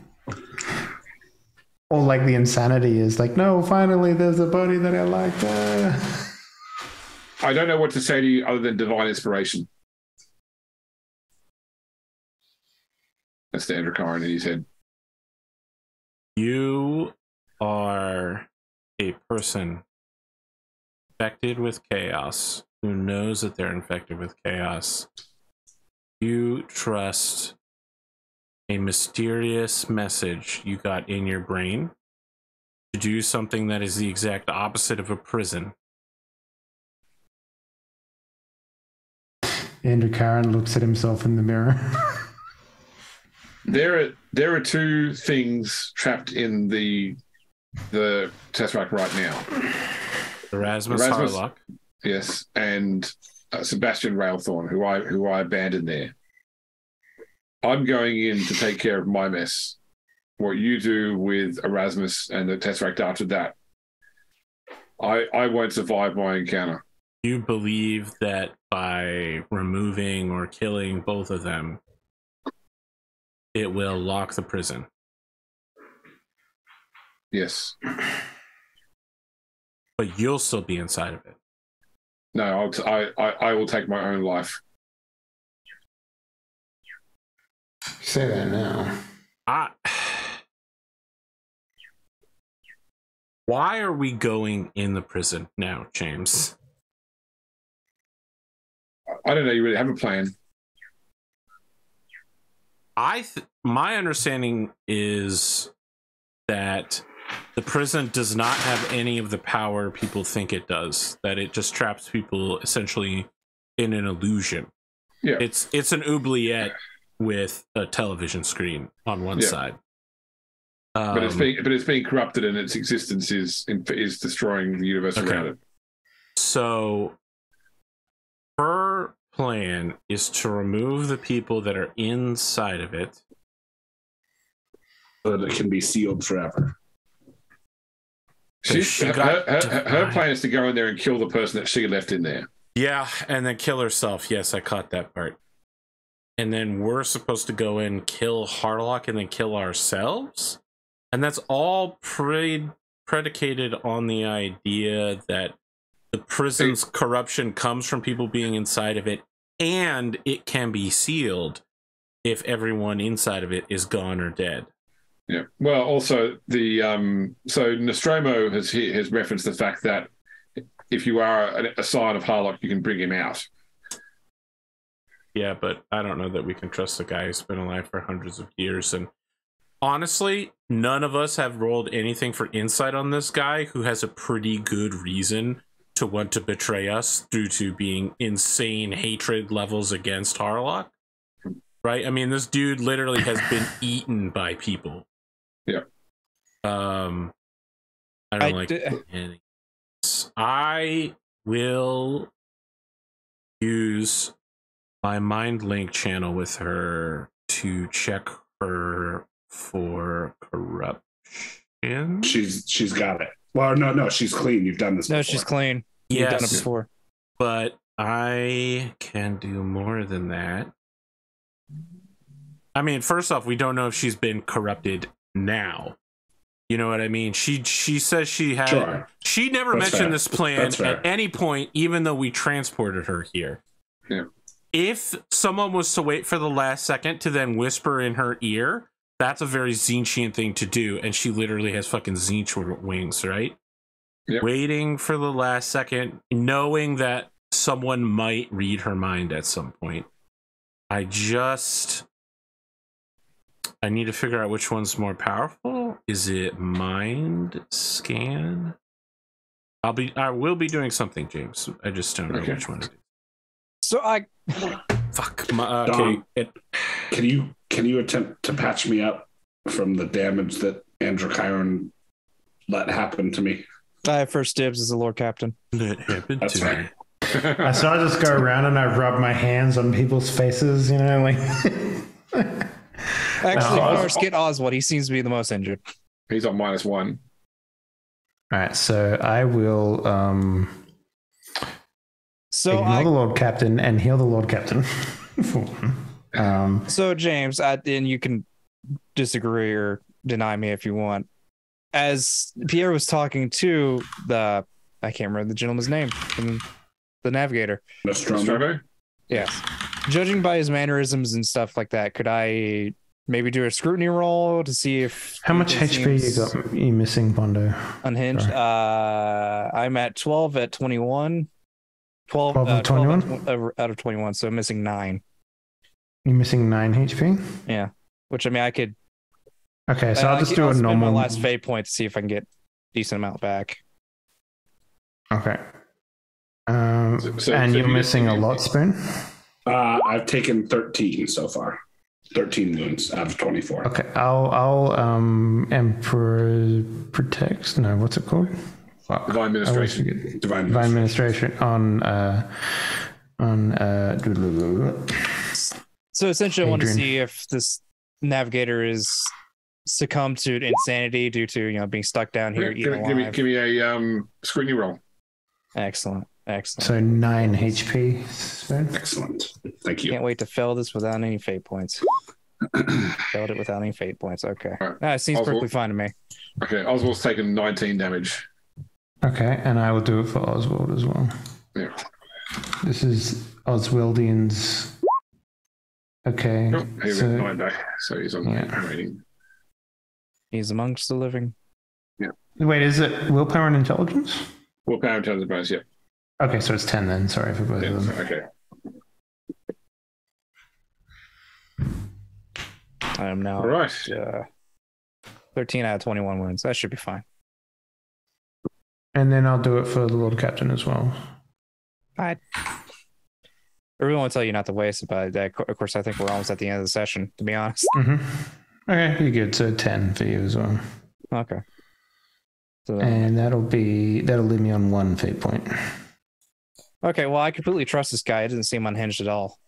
Or like the insanity is like, no, finally there's a body that I like. Uh. I don't know what to say to you other than divine inspiration. That's the Andrew Karen in his head. You are a person infected with chaos who knows that they're infected with chaos. You trust a mysterious message you got in your brain to do something that is the exact opposite of a prison. Andrew Karen looks at himself in the mirror. There are there are two things trapped in the the Tesseract right now. Erasmus, Erasmus- Harlock. Yes, and uh, Sebastian Railthorn, who I who I abandoned there. I'm going in to take care of my mess. What you do with Erasmus and the Tesseract after that, I I won't survive my encounter. You believe that by removing or killing both of them, it will lock the prison. Yes. But you'll still be inside of it. No, I'll t- I, I I will take my own life. Say that now. I... Why are we going in the prison now, James? I don't know. You really have a plan. I th- my understanding is that the prison does not have any of the power people think it does. That it just traps people essentially in an illusion. Yeah. It's it's an oubliette with a television screen on one Yeah. side. But it's Um, being but it's being corrupted, and its existence is is destroying the universe Okay. around it. So her plan is to remove the people that are inside of it. So that it can be sealed forever. She, she her, got her, her, her divine. plan is to go in there and kill the person that she left in there. Yeah, and then kill herself. Yes, I caught that part. And then we're supposed to go in, kill Harlock, and then kill ourselves? And that's all pre- predicated on the idea that the prison's corruption comes from people being inside of it, and it can be sealed if everyone inside of it is gone or dead. Yeah. Well, also the um, so Nostromo has he- has referenced the fact that if you are a, a sign of Harlock, you can bring him out. Yeah, but I don't know that we can trust a guy who's been alive for hundreds of years. And honestly, none of us have rolled anything for insight on this guy who has a pretty good reason to want to betray us due to being insane hatred levels against Harlock. Right? I mean, this dude literally has been eaten by people. Yeah. Um, I don't I like d- any. I will use my mind link channel with her to check her for corruption. She's she's got it. Well, no, no, she's clean. You've done this. No, before. she's clean. You've done it Yes, before. but I can do more than that. I mean, first off, we don't know if she's been corrupted now. You know what I mean? She she says she had. Sure. She never That's mentioned fair. this plan That's fair. at any point, even though we transported her here. Yeah. If someone was to wait for the last second to then whisper in her ear, that's a very Zinchian thing to do, and she literally has fucking Zinch wings, right? Yep. Waiting for the last second, knowing that someone might read her mind at some point. I just... I need to figure out which one's more powerful. Is it mind scan? I'll be I will be doing something, James. I just don't know Okay. which one it is. So I Fuck. My, uh, okay. Dom. It, Can you can you attempt to patch me up from the damage that Andrew Chiron let happen to me? I have first dibs as a lord captain. that happened That's to right. me. I sort of just go around and I rub my hands on people's faces, you know, like. Actually, No. first get Oswald. He seems to be the most injured. He's on minus one. All right, so I will um, So ignore I, the Lord Captain and heal the Lord Captain. For one. um, so James, I, and you can disagree or deny me if you want. As Pierre was talking to the, I can't remember the gentleman's name, from the navigator. Nostromo. Nostromo? Yes. Judging by his mannerisms and stuff like that, could I maybe do a scrutiny roll to see if how much he H P you seems got? You missing, Bondo? unhinged? Sorry. Uh, I'm at twelve at twenty-one. twelve, twelve uh, of twelve twenty-one? out of- out of twenty-one, so I'm missing nine. You're missing nine H P. Yeah. Which I mean, I could. Okay, so I- I'll I just could- do I'll a spend normal. my last fate point to see if I can get decent amount back. Okay. Um, So- so- and so you're you- missing a lot, Spoon. Uh, I've taken thirteen so far. thirteen wounds out of twenty-four. Okay, I'll I'll um Emperor protects. No, what's it called? Fuck. Divine I always Administration. forget. Divine, Divine administration on uh on uh. So essentially, I want to Adrian. see if this navigator is succumbed to insanity due to you know being stuck down here Give, eating give me, alive. give me a um, scrutiny roll. Excellent, excellent. So nine H P. Spoon. excellent. Thank you. Can't wait to fail this without any fate points. Failed it without any fate points. Okay, All right. no, it seems Oswald. perfectly fine to me. Okay, Oswald's taken nineteen damage. Okay, and I will do it for Oswald as well. Yeah. This is Oswaldian's. Okay, Oh, he so went nine day, so he's on Yeah. the rating. He's amongst the living. wait, is it willpower and intelligence? Well, power intelligence bonus, yeah. Okay, so it's ten then. Sorry for both yeah of so- them. okay. I am now All right. uh, thirteen out of twenty-one wounds. That should be fine. And then I'll do it for the Lord Captain as well. I really want to tell you not to waste it, but uh, of course, I think we're almost at the end of the session, to be honest. Mm-hmm. Okay, you're good. So ten for you as well. Okay. So, And that'll be that'll leave me on one fate point. okay, well, I completely trust this guy. It doesn't seem unhinged at all.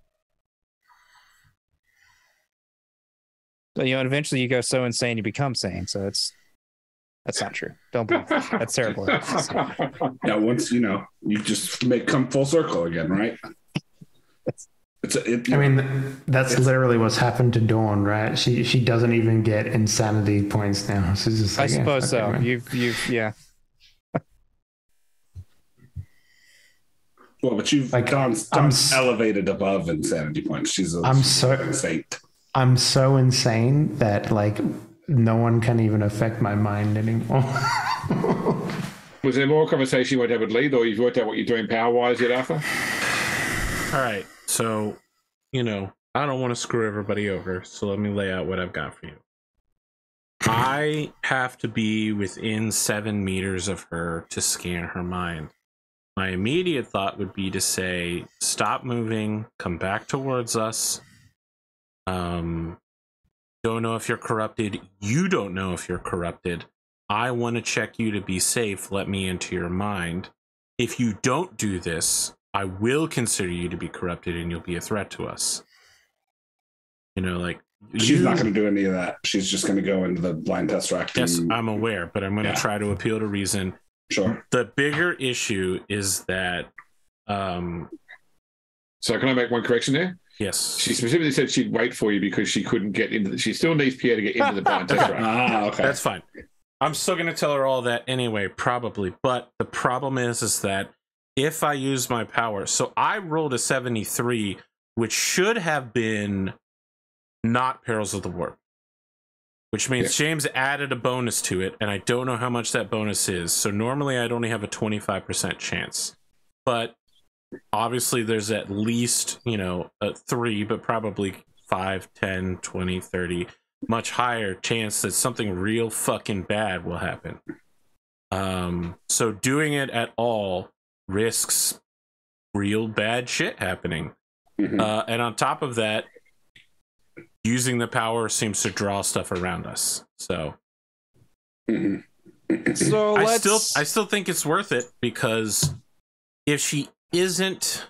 But, you know, and eventually you go so insane you become sane. So it's that's not true. Don't believe that. That's terrible. Yeah, once you know, you just make come full circle again, right? It's a, it, I mean, that's It's- literally what's happened to Dawn, right? She she doesn't even get insanity points now. She's just I like, yeah, suppose fuck so. it, man. You've you've yeah. well, but you've Like, gone, I'm gone s- elevated above insanity points. She's a, I'm she's so- a saint. I'm so insane that like no one can even affect my mind anymore. Was there more conversation you want to have with Lead, or you've worked out what you're doing power wise yet, Arthur? All right. So, you know, I don't want to screw everybody over. So let me lay out what I've got for you. I have to be within seven meters of her to scan her mind. My immediate thought would be to say, stop moving, come back towards us. Um, don't know if you're corrupted. You don't know if you're corrupted. I want to check you to be safe. Let me into your mind. If you don't do this, I will consider you to be corrupted and you'll be a threat to us. You know, like She's you, not going to do any of that. She's just going to go into the blind tesseract. Yes, and- I'm aware, but I'm going to Yeah. try to appeal to reason. sure. The bigger issue is that, um, So can I make one correction there? yes, She specifically said she'd wait for you because she couldn't get into the, she still needs Pierre to get into the blind tesseract. Ah, okay. that's fine. I'm still going to tell her all that anyway, probably. But the problem is, is that if I use my power, so I rolled a seventy-three, which should have been not Perils of the Warp, which means James added a bonus to it, and I don't know how much that bonus is. So normally I'd only have a twenty-five percent chance, but obviously there's at least, you know, a three, but probably five, ten, twenty, thirty, much higher chance that something real fucking bad will happen. Um, so doing it at all risks real bad shit happening. Mhm. Uh, and on top of that, using the power seems to draw stuff around us. So Mhm. So I let's still I still think it's worth it, because if she isn't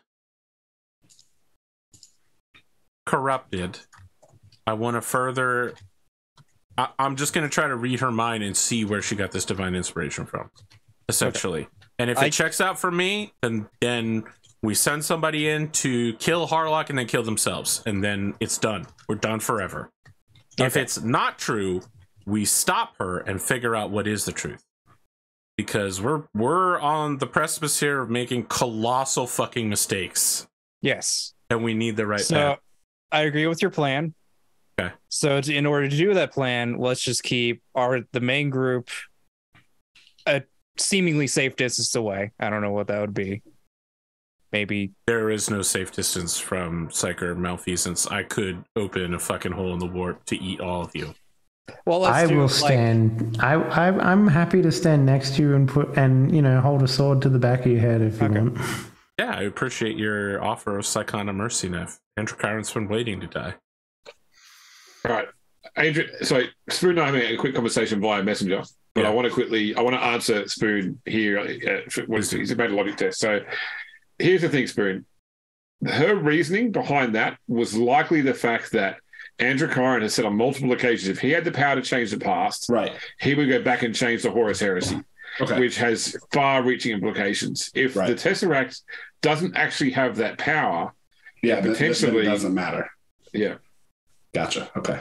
corrupted, I want to further. I, I'm just going to try to read her mind and see where she got this divine inspiration from, essentially. Okay. And if I, it checks out for me, then then we send somebody in to kill Harlock and then kill themselves, and then it's done. We're done forever. Okay. If it's not true, we stop her and figure out what is the truth. Because we're we're on the precipice here of making colossal fucking mistakes. Yes. And we need the right so, path. I agree with your plan. Okay. So to, in order to do that plan, let's just keep our the main group a seemingly safe distance away. I don't know what that would be. Maybe there is no safe distance from Psyker Malfeasance. I could open a fucking hole in the warp to eat all of you. Well, let's I do, will like, stand. I, I I'm happy to stand next to you and put and you know hold a sword to the back of your head if you okay. want. Yeah, I appreciate your offer of Psychona Mercy Knife. Andrew Kyron's been waiting to die. All right, Adrian. So Spoon and I having a quick conversation via Messenger, but yeah. I want to quickly. I want to answer Spoon here. Uh, what is he's made a logic test. So here's the thing, Spoon. Her reasoning behind that was likely the fact that Andrew Kyron has said on multiple occasions, if he had the power to change the past, right, he would go back and change the Horus Heresy, okay. which has far-reaching implications. If right. the Tesseract doesn't actually have that power, yeah, potentially it doesn't matter. Yeah, gotcha. Okay.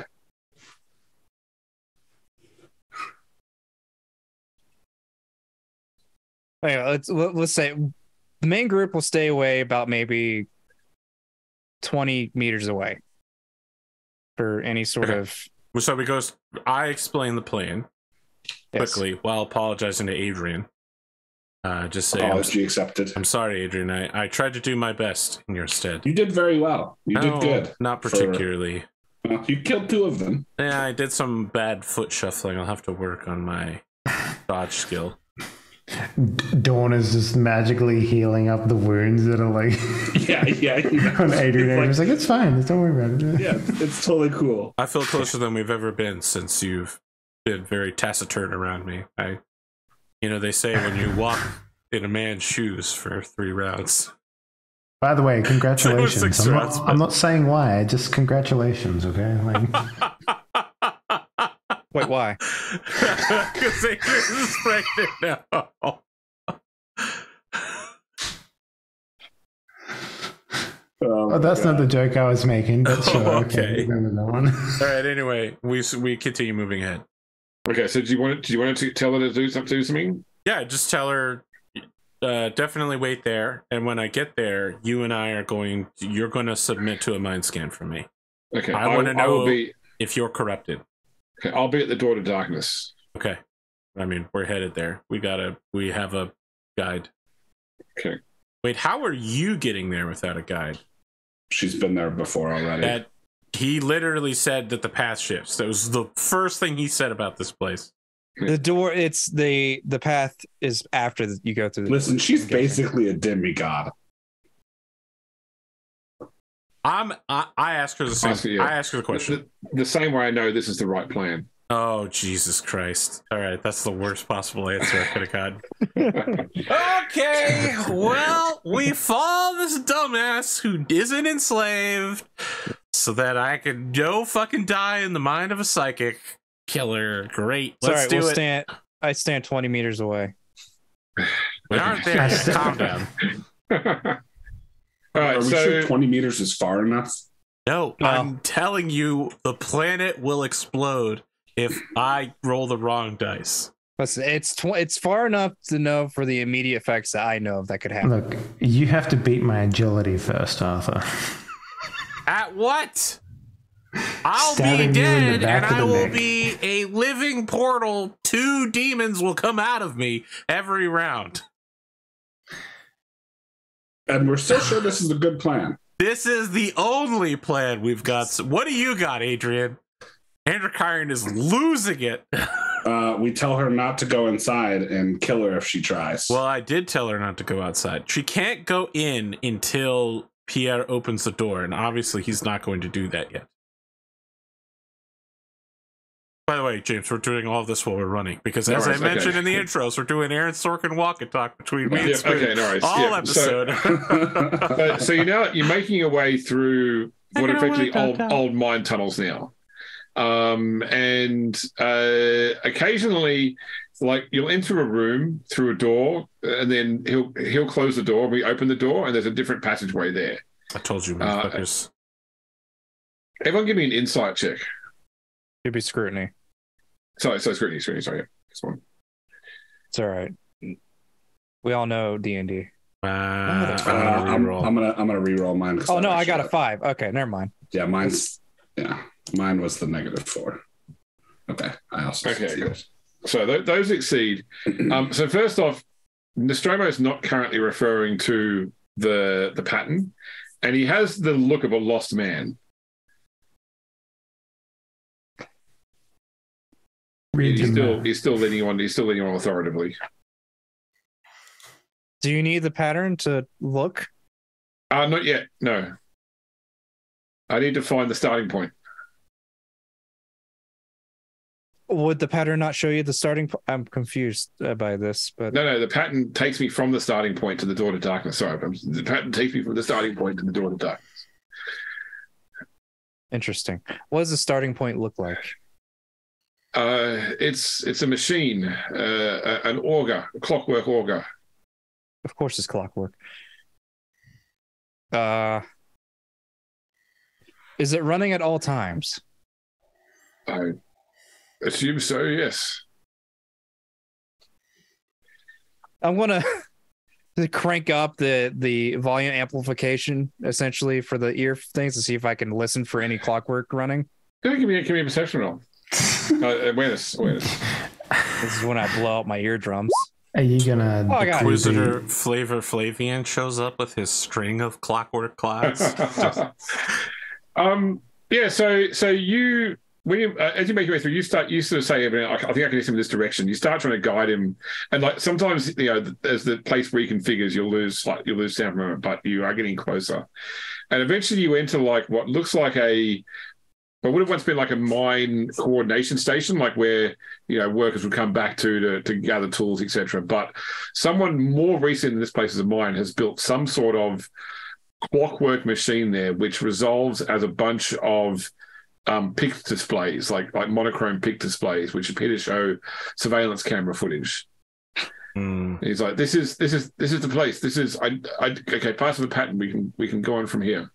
Anyway, let's let's say the main group will stay away about maybe twenty meters away. For any sort okay. of so we goes I explain the plan yes. quickly while apologizing to Adrian. Uh just say apology I'm, accepted. I'm sorry, Adrian. I, I tried to do my best in your stead. You did very well. You no, did good. Not particularly. For, well, you killed two of them. Yeah, I did some bad foot shuffling. I'll have to work on my dodge skill. Dawn is just magically healing up the wounds that are like yeah yeah you know, on Adrian. Adrian's like, like it's fine, don't worry about it. Yeah, it's totally cool. I feel closer than we've ever been since you've been very taciturn around me. I you know, they say when you walk in a man's shoes for three rounds. By the way, congratulations. I'm, rounds, not, I'm not saying why, just congratulations, okay? Like wait, why? Because Adrian's pregnant now. Oh, oh that's God. Not the joke I was making, but sure. Oh, okay. okay. Remember that one. All right. Anyway, we we continue moving ahead. Okay. So, do you want to, do you want to tell her to do something? Do something? Yeah. Just tell her. Uh, definitely wait there, and when I get there, you and I are going. To, you're going to submit to a mind scan from me. Okay. I, I want to know be, if you're corrupted. Okay. I'll be at the door to darkness. Okay. I mean, we're headed there. We gotta. We have a guide. Okay. Wait, how are you getting there without a guide? She's been there before already. That he literally said that the path shifts. That was the first thing he said about this place. The door, it's the the path is after you go through the Listen, she's basically a demigod. I'm I, I asked her the same ask, yeah. I asked her the question. The, the same way I know this is the right plan. Oh, Jesus Christ. All right, that's the worst possible answer I could have gotten. Okay, well, we follow this dumbass who isn't enslaved so that I could go fucking die in the mind of a psychic killer. Great. Let's Sorry, do we'll it. Stand, I stand twenty meters away. We aren't there. Calm down. All right, Are we so sure twenty meters is far enough? No, no, I'm telling you, the planet will explode if I roll the wrong dice. Listen, it's tw- it's far enough to know for the immediate effects that I know of that could happen. Look, you have to beat my agility first, Arthur. At what? I'll Stabbing be you in the dead, back and of I the will neck. be a living portal. Two demons will come out of me every round. And we're still sure this is a good plan. This is the only plan we've got. So what do you got, Adrian? Andrew Kyron is losing it. Uh, we tell her not to go inside and kill her if she tries. Well, I did tell her not to go outside. She can't go in until Pierre opens the door, and obviously he's not going to do that yet. By the way, James, we're doing all of this while we're running because, No as worries, I mentioned okay. in the intros, we're doing Aaron Sorkin walk and talk between me Yeah, and Spoon okay, no worries. all Yeah, episode. So, so, so you know you're making your way through what Making our effectively way old downtown. old mine tunnels now, um, and uh, occasionally, like you'll enter a room through a door, and then he'll he'll close the door. We open the door, and there's a different passageway there. I told you, Uh, motherfuckers. Everyone, give me an insight check. Should be scrutiny. Sorry, so scrutiny, scrutiny, sorry. Yeah, this one. It's all right. We all know D and D. Uh, I'm Uh, gonna I'm, reroll. I'm gonna I'm gonna re-roll mine. 'cause Oh no, I actually got a five. Okay, never mind. Yeah, mine's yeah, mine was the negative four. Okay, I also Okay, succeeded. So th- those exceed. Um, so first off, Nostromo is not currently referring to the the pattern, and he has the look of a lost man. Read He's him still out. he's still leading on. He's still leading on authoritatively. Do you need the pattern to look? Uh, not yet. No. I need to find the starting point. Would the pattern not show you the starting? Po- I'm confused uh, by this, but No, no. The pattern takes me from the starting point to the door to darkness. Sorry, I'm, the pattern takes me from the starting point to the door to darkness. interesting. What does the starting point look like? Uh, it's it's a machine, uh, an auger, a clockwork auger. Of course, it's clockwork. Uh, is it running at all times? I assume so. Yes. I'm gonna crank up the the volume amplification essentially for the ear things to see if I can listen for any clockwork running. Give me, give me a perception roll. uh, awareness, awareness. This is when I blow out my eardrums. Are you gonna? Oh, I got it. Inquisitor Flavor Flavian shows up with his string of clockwork clouds. um. Yeah. So so you when you uh, as you make your way through, you start you sort of say, I, I think I can get him in this direction. You start trying to guide him, and like sometimes you know as the place reconfigures, you'll lose like you'll lose sound from it, but you are getting closer, and eventually you enter like what looks like a what would have once been like a mine coordination station, like where you know workers would come back to to, to gather tools, et cetera. But someone more recent in this place as a mine has built some sort of clockwork machine there, which resolves as a bunch of um, pic displays, like like monochrome pic displays, which appear to show surveillance camera footage. Hmm. And he's like, "This is this is this is the place. This is I, I okay. Pass the pattern. We can we can go on from here."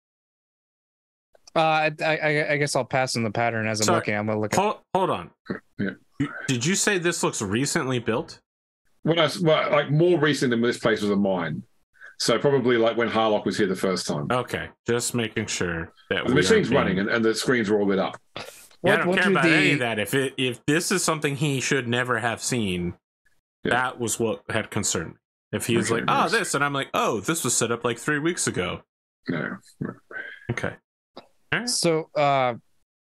Uh, I, I, I guess I'll pass in the pattern as I'm Sorry. looking. I'm gonna look at. Hold, hold on. Yeah. You- Did you say this looks recently built? When I well, like more recent than this place was a mine, so probably like when Harlock was here the first time. Okay, just making sure that the we machine's aren't being- running and, and the screens are all lit up. Yeah, I What- don't what care do about the- any of that. If it if this is something he should never have seen, Yeah. that was what had concerned me. If he was Okay, like, "Oh, nice. this," and I'm like, "Oh, this was set up like three weeks ago." No, Okay. Alright. So, uh,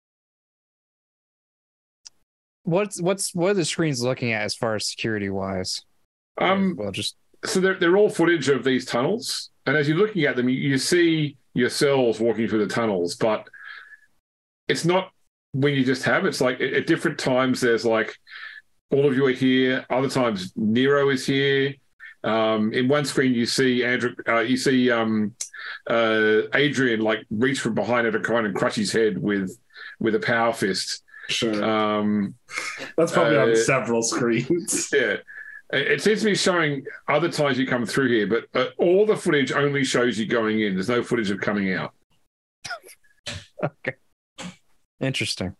what's what's what are the screens looking at as far as security wise? um, well, just so they're, they're all footage of these tunnels, and as you're looking at them, you, you see yourselves walking through the tunnels, but it's not when you just have. It's like at, at different times. There's like all of you are here. Other times Nero is here. Um, in one screen, you see Andrew. Uh, you see um, uh, Adrian like reach from behind her to kind of crush his head with with a power fist. Sure, Um, that's probably uh, on several screens. Yeah. It seems to be showing other times you come through here, but uh, all the footage only shows you going in. There's no footage of coming out. okay. Interesting.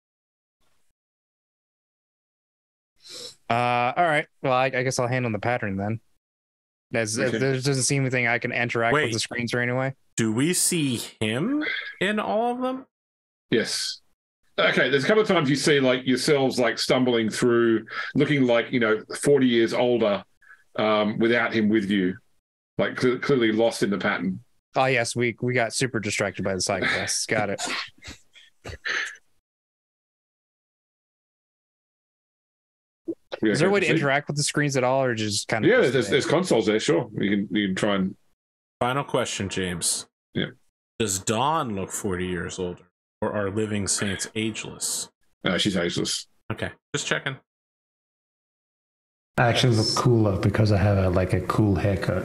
Uh, all right. Well, I, I guess I'll handle the pattern then. As Okay. there doesn't seem anything I can interact Wait. with the screens or anyway. Do we see him in all of them? Yes. Okay, there's a couple of times you see like yourselves like stumbling through, looking like, you know, forty years older um, without him with you, like cl- clearly lost in the pattern. Oh yes, we we got super distracted by the psychopaths. Got it. Yeah, Is there a way to okay, see? interact with the screens at all, or just kind of? Yeah, there's, there's consoles there, sure. You can, you can try and. Final question, James. Yeah. Does Dawn look forty years older, or are living saints ageless? No, she's ageless. Okay, just checking. I actually look cooler because I have a like a cool haircut.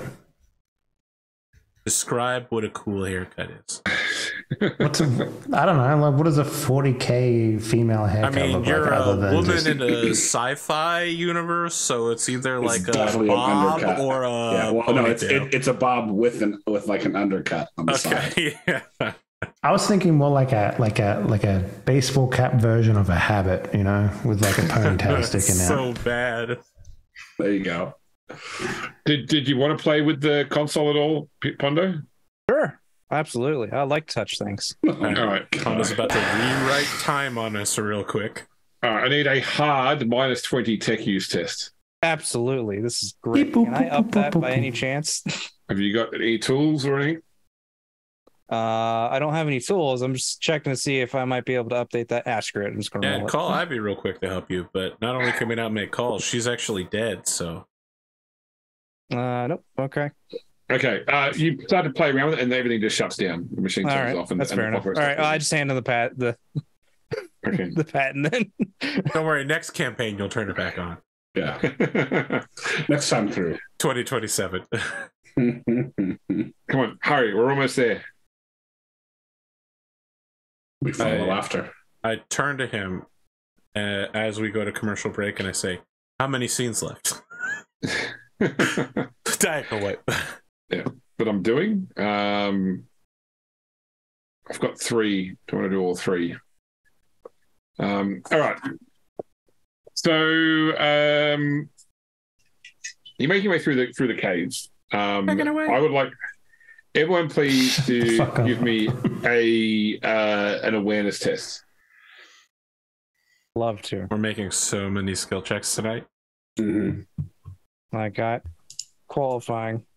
Describe what a cool haircut is. What's a, I don't know. Like, what does a forty K female I haircut mean, look you're like? a Other than woman just... in a sci-fi universe, so it's either It's like a definitely an bob undercut. or a yeah, well, no, it's ponytail. it, it's a bob with an with like an undercut on the side. Okay, yeah. I was thinking more like a like a like a baseball cap version of a habit, you know, with like a ponytail sticking out. So bad. There you go. Did Did you want to play with the console at all, P- Pondo? Sure, absolutely. I like touch things. All right. Honda's about to rewrite time on us real quick. All right. I need a hard minus twenty tech use test. Absolutely, this is great. Beep, boop, Can I boop, up boop, that boop, by boop. any chance? Have you got any tools or anything? Uh, I don't have any tools. I'm just checking to see if I might be able to update that Ash grid. I'm just gonna Yeah, roll it. call Ivy real quick to help you, but not only can we not make calls, she's actually dead, so. Uh, nope. Okay. Okay. Uh, you start to play around with it, and everything just shuts down. The machine All turns right. off, and That's and fair the enough. clock All works right. back. I just hand him the pat the Okay. the patent then. Don't worry, next campaign you'll turn it back on. Yeah. Next time through. twenty twenty-seven. Come on, hurry. We're almost there. We follow I- after. I turn to him uh, as we go to commercial break and I say, how many scenes left? Diaper wipe. But I'm doing. Um, I've got three. Do you want to do all three? Um, all right. So um, you're making your way through the through the caves. Um, Making away. I would like everyone please to Fuck off. give me a uh, an awareness test. Love to. We're making so many skill checks tonight. Mm-hmm. I got qualifying.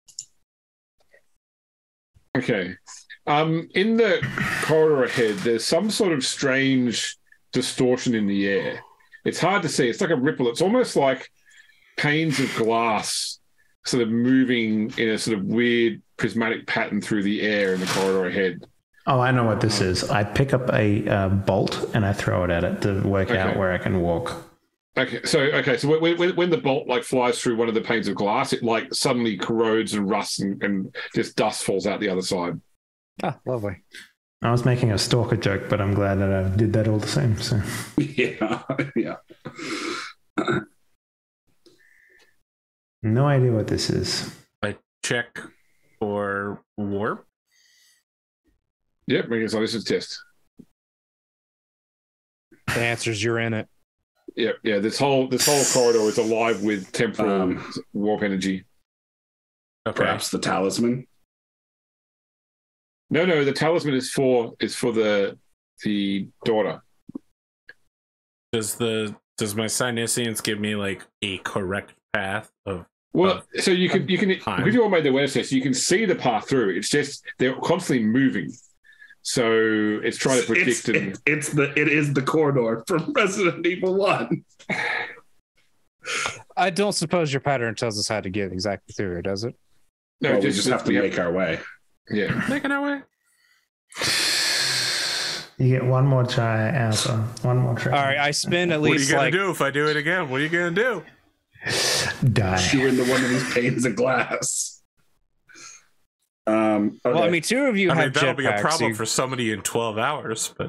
Okay. Um, in the corridor ahead, there's some sort of strange distortion in the air. It's hard to see. It's like a ripple. It's almost like panes of glass sort of moving in a sort of weird prismatic pattern through the air in the corridor ahead. Oh, I know what this is. I pick up a uh, bolt and I throw it at it to work out Okay. where I can walk. Okay, so okay, so when, when, when the bolt like flies through one of the panes of glass, it like suddenly corrodes and rusts and, and just dust falls out the other side. Ah, lovely. I was making a stalker joke, but I'm glad that I did that all the same. So Yeah. Yeah. no idea what this is. I check for warp. Yep, I guess so this is a test. The answer is you're in it. Yeah, yeah. This whole this whole corridor is alive with temporal Um, warp energy. Okay. Perhaps the talisman. No, no, the talisman is for is for the the daughter. Does the does my Psyniscience give me like a correct path of Well, so you can you can Time. if you all made the awareness test, you can see the path through. It's just they're constantly moving, so it's trying to predict. It's, and, it, it's the it is the corridor from Resident Evil One. I don't suppose your pattern tells us how to get exactly through it, does it? no, Well, we just have to we make our way. yeah. making our way? You get one more try answer. One more try. All right, I spin at What are you least gonna like do if I do it again? What are you gonna do? Die. Shoot into one of these panes of glass. Um, okay. Well, I mean, two of you I mean, have that'll be a jetpacks. problem You- for somebody in twelve hours, but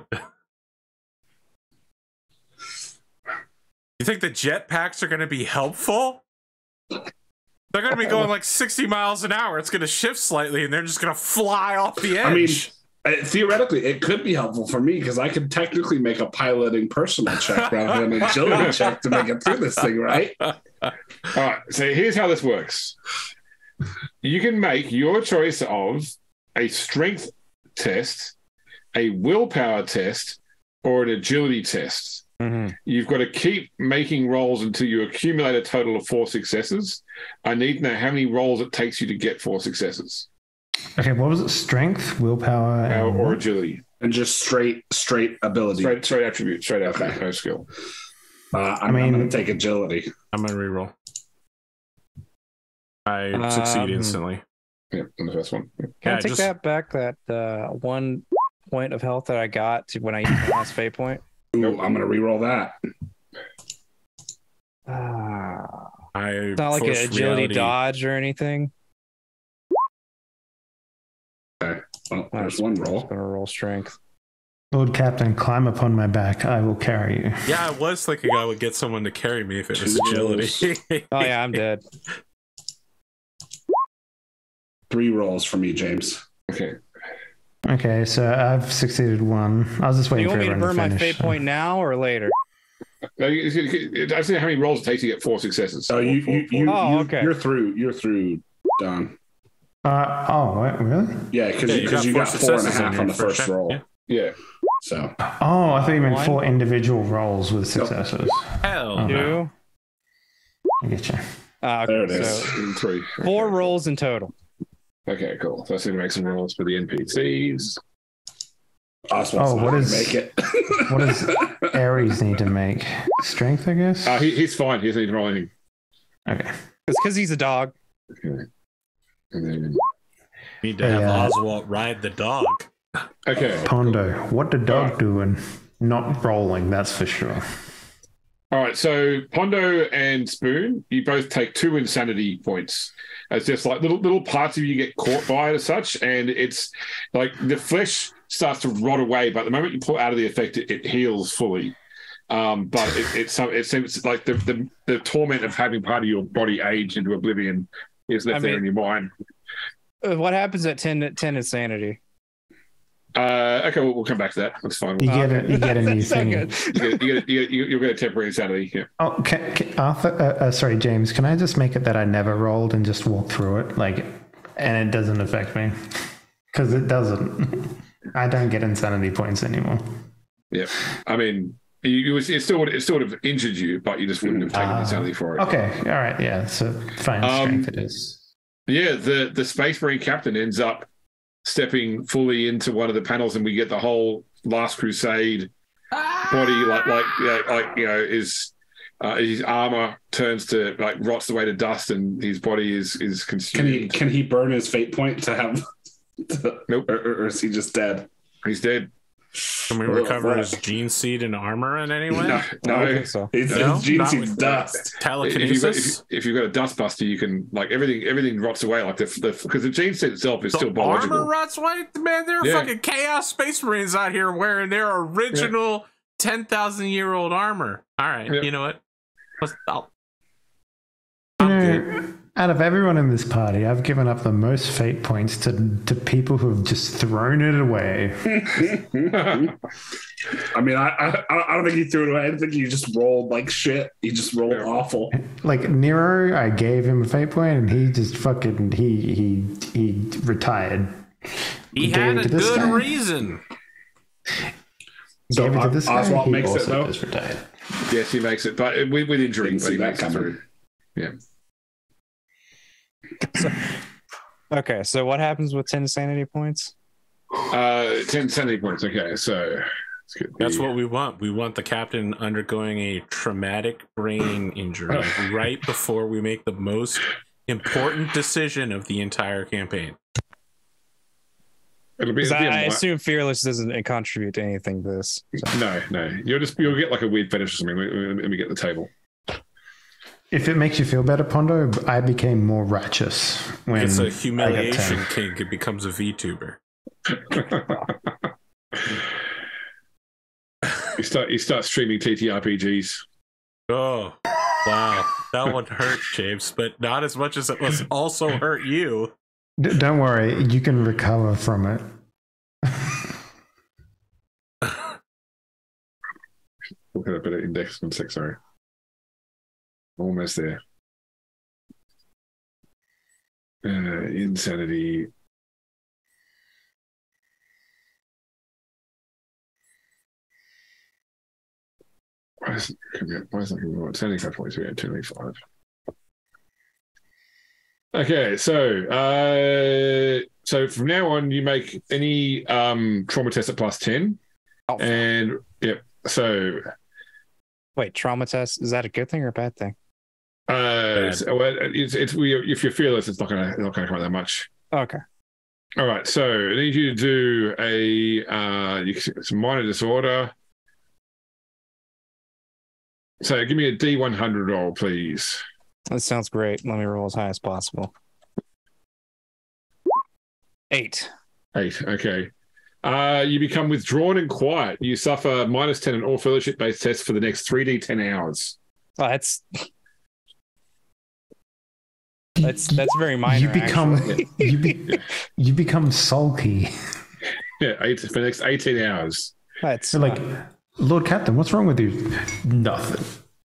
you think the jetpacks are gonna be helpful? They're gonna be going like sixty miles an hour. It's gonna shift slightly, and they're just gonna fly off the edge. I mean, uh, theoretically, it could be helpful for me because I could technically make a piloting personal check rather than an agility check to make it through this thing, right? All right. So here's how this works. You can make your choice of a strength test, a willpower test, or an agility test. Mhm. You've got to keep making rolls until you accumulate a total of four successes. I need to know how many rolls it takes you to get four successes, Okay, what was it? Strength, willpower, uh, and or what? agility. And just straight, straight ability. Straight, straight attribute, straight attribute, Okay. no skill. Uh, I'm, I mean- I'm going to take agility. I'm gonna reroll. I Um, succeed instantly. Yeah, on the first one. Can Yeah, I take just- that back? That uh, one point of health that I got to when I used my last fate point. Ooh, Nope. I'm gonna re-roll that. Ah, I it's not like an forced agility reality. dodge or anything. Well, there's That's- one I'm roll. just gonna roll strength. Lord Captain, climb upon my back. I will carry you. Yeah, I was thinking I would get someone to carry me if it was Two agility. Oh yeah, I'm dead. Three rolls for me, James. Okay. Okay, so I've succeeded one. I was just Do waiting you want for me to everyone burn my finish, fate so- point now or later? No, you- you- you- I see how many rolls it takes to get four successes. Oh, you, Four- you, four- you, Oh, you okay. you're through. You're through, Don. Uh, oh, what, really? Yeah, because Yeah, you, you got, got you four got four and a successes in half your on the first first check, roll. yeah. Yeah. So Oh, I thought you meant One. four individual rolls with successes. Hell Oh, no. Two. I get you. Uh, There it so is. Three. four Okay. rolls in total. Okay, cool. So I see to make some rolls for the N P Cs. Oswald's Oh, not what gonna is- make it? What does Ares need to make? Strength, I guess? Uh, he, he's fine. He doesn't need to roll anything. Okay. It's because he's a dog. Okay. And then, Need to have Yeah. Oswald ride the dog. okay. Pondo, what the dog Alright. doing? Not rolling, that's for sure. All right. So Pondo and Spoon, you both take two insanity points. It's just like little little parts of you get caught by it as such, and it's like the flesh starts to rot away. But the moment you pull out of the effect, it, it heals fully. Um, but it, it's some it seems like the, the the torment of having part of your body age into oblivion is left I there in mean- your mind. Uh, What happens at ten, ten insanity? Uh, okay, we'll, we'll come back to that. That's fine. You You get a, you get a new That's not thing. good. get, you get, you get, you'll get a temporary insanity. Yeah. Oh, can, can, Arthur, uh, uh, sorry, James, can I just make it that I never rolled and just walk through it? Like, and it doesn't affect me? Because it doesn't. I don't get insanity points anymore. Yeah. I mean, you, you was, it still would it still would have injured you, but you just wouldn't have taken Ah. insanity for it. Okay, all right, yeah, so fine, Um, strength it is. Yeah, the the Space Marine captain ends up stepping fully into one of the panels, and we get the whole Last Crusade body, like like yeah, like you know, his uh, his armor turns to like rots away to dust, and his body is is Can he consumed. can he burn his fate point to have? Nope. Or, or- or is he just dead? He's dead. Can we Oh, recover fuck. his gene seed and armor in any way? No, I no. don't think so. It's No, his gene not seed's with- dust. If you've, got, if, Telekinesis? if you've got a dust buster, you can like everything. Everything rots away, like the the because the gene set itself is The still biological. armor rots white? Man, there are Yeah. fucking Chaos Space Marines out here wearing their original ten thousand year old armor. All right, Yeah. you know what? Let's, I'll, You I'm know, good. out of everyone in this party, I've given up the most fate points to, to people who have just thrown it away. I mean, I, I I don't think he threw it away. I think he just rolled like shit. He just rolled Yeah. awful. Like Nero, I gave him a fate point, and he just fucking he he he retired. He Gave had it a to this good guy. reason. So gave it to O- this guy. Oswald He makes it, also though? just retired. Yes, he makes it, but with, with injury. Didn't but see he that makes it coming. through. Okay, so what happens with ten insanity points? Uh, ten insanity points. Okay, so let's get That's the- what we want. We want the captain undergoing a traumatic brain injury right before we make the most important decision of the entire campaign. It'll be, 'Cause it'll be a I, I mi- assume Fearless doesn't contribute to anything to this. So. No, no. You'll just you'll get like a weird fetish or something. Let me, let me get the table. If it makes you feel better, Pondo, I became more righteous when It's I a got humiliation ten. kink. It becomes a VTuber. you start you start streaming T T R P Gs. Oh, wow. That one hurt, James, but not as much as it was also hurt you. D- don't worry, you can recover from it. Look at a bit of index one sec. Sorry, almost there. Uh, insanity. Why is it coming up? Why is it coming up? Insanity five points. We had twenty-five. Okay, so uh, so from now on, you make any um, trauma test at plus ten, Oh, and yep. So wait, trauma test, is that a good thing or a bad thing? uh, so, well, it's it's we, if you're fearless, it's not gonna not gonna come out that much. Okay. All right, so I need you to do a uh, you, it's a minor disorder. So give me a D one hundred roll, please. That sounds great. Let me roll as high as possible. Eight. Eight. Okay. Uh, you become withdrawn and quiet. You suffer minus ten on all fellowship-based tests for the next three d ten hours. Oh, that's that's that's very minor. You become actually. you be, you become sulky. Yeah, eight for the next eighteen hours. That's You're like, Lord Captain, what's wrong with you? Nothing.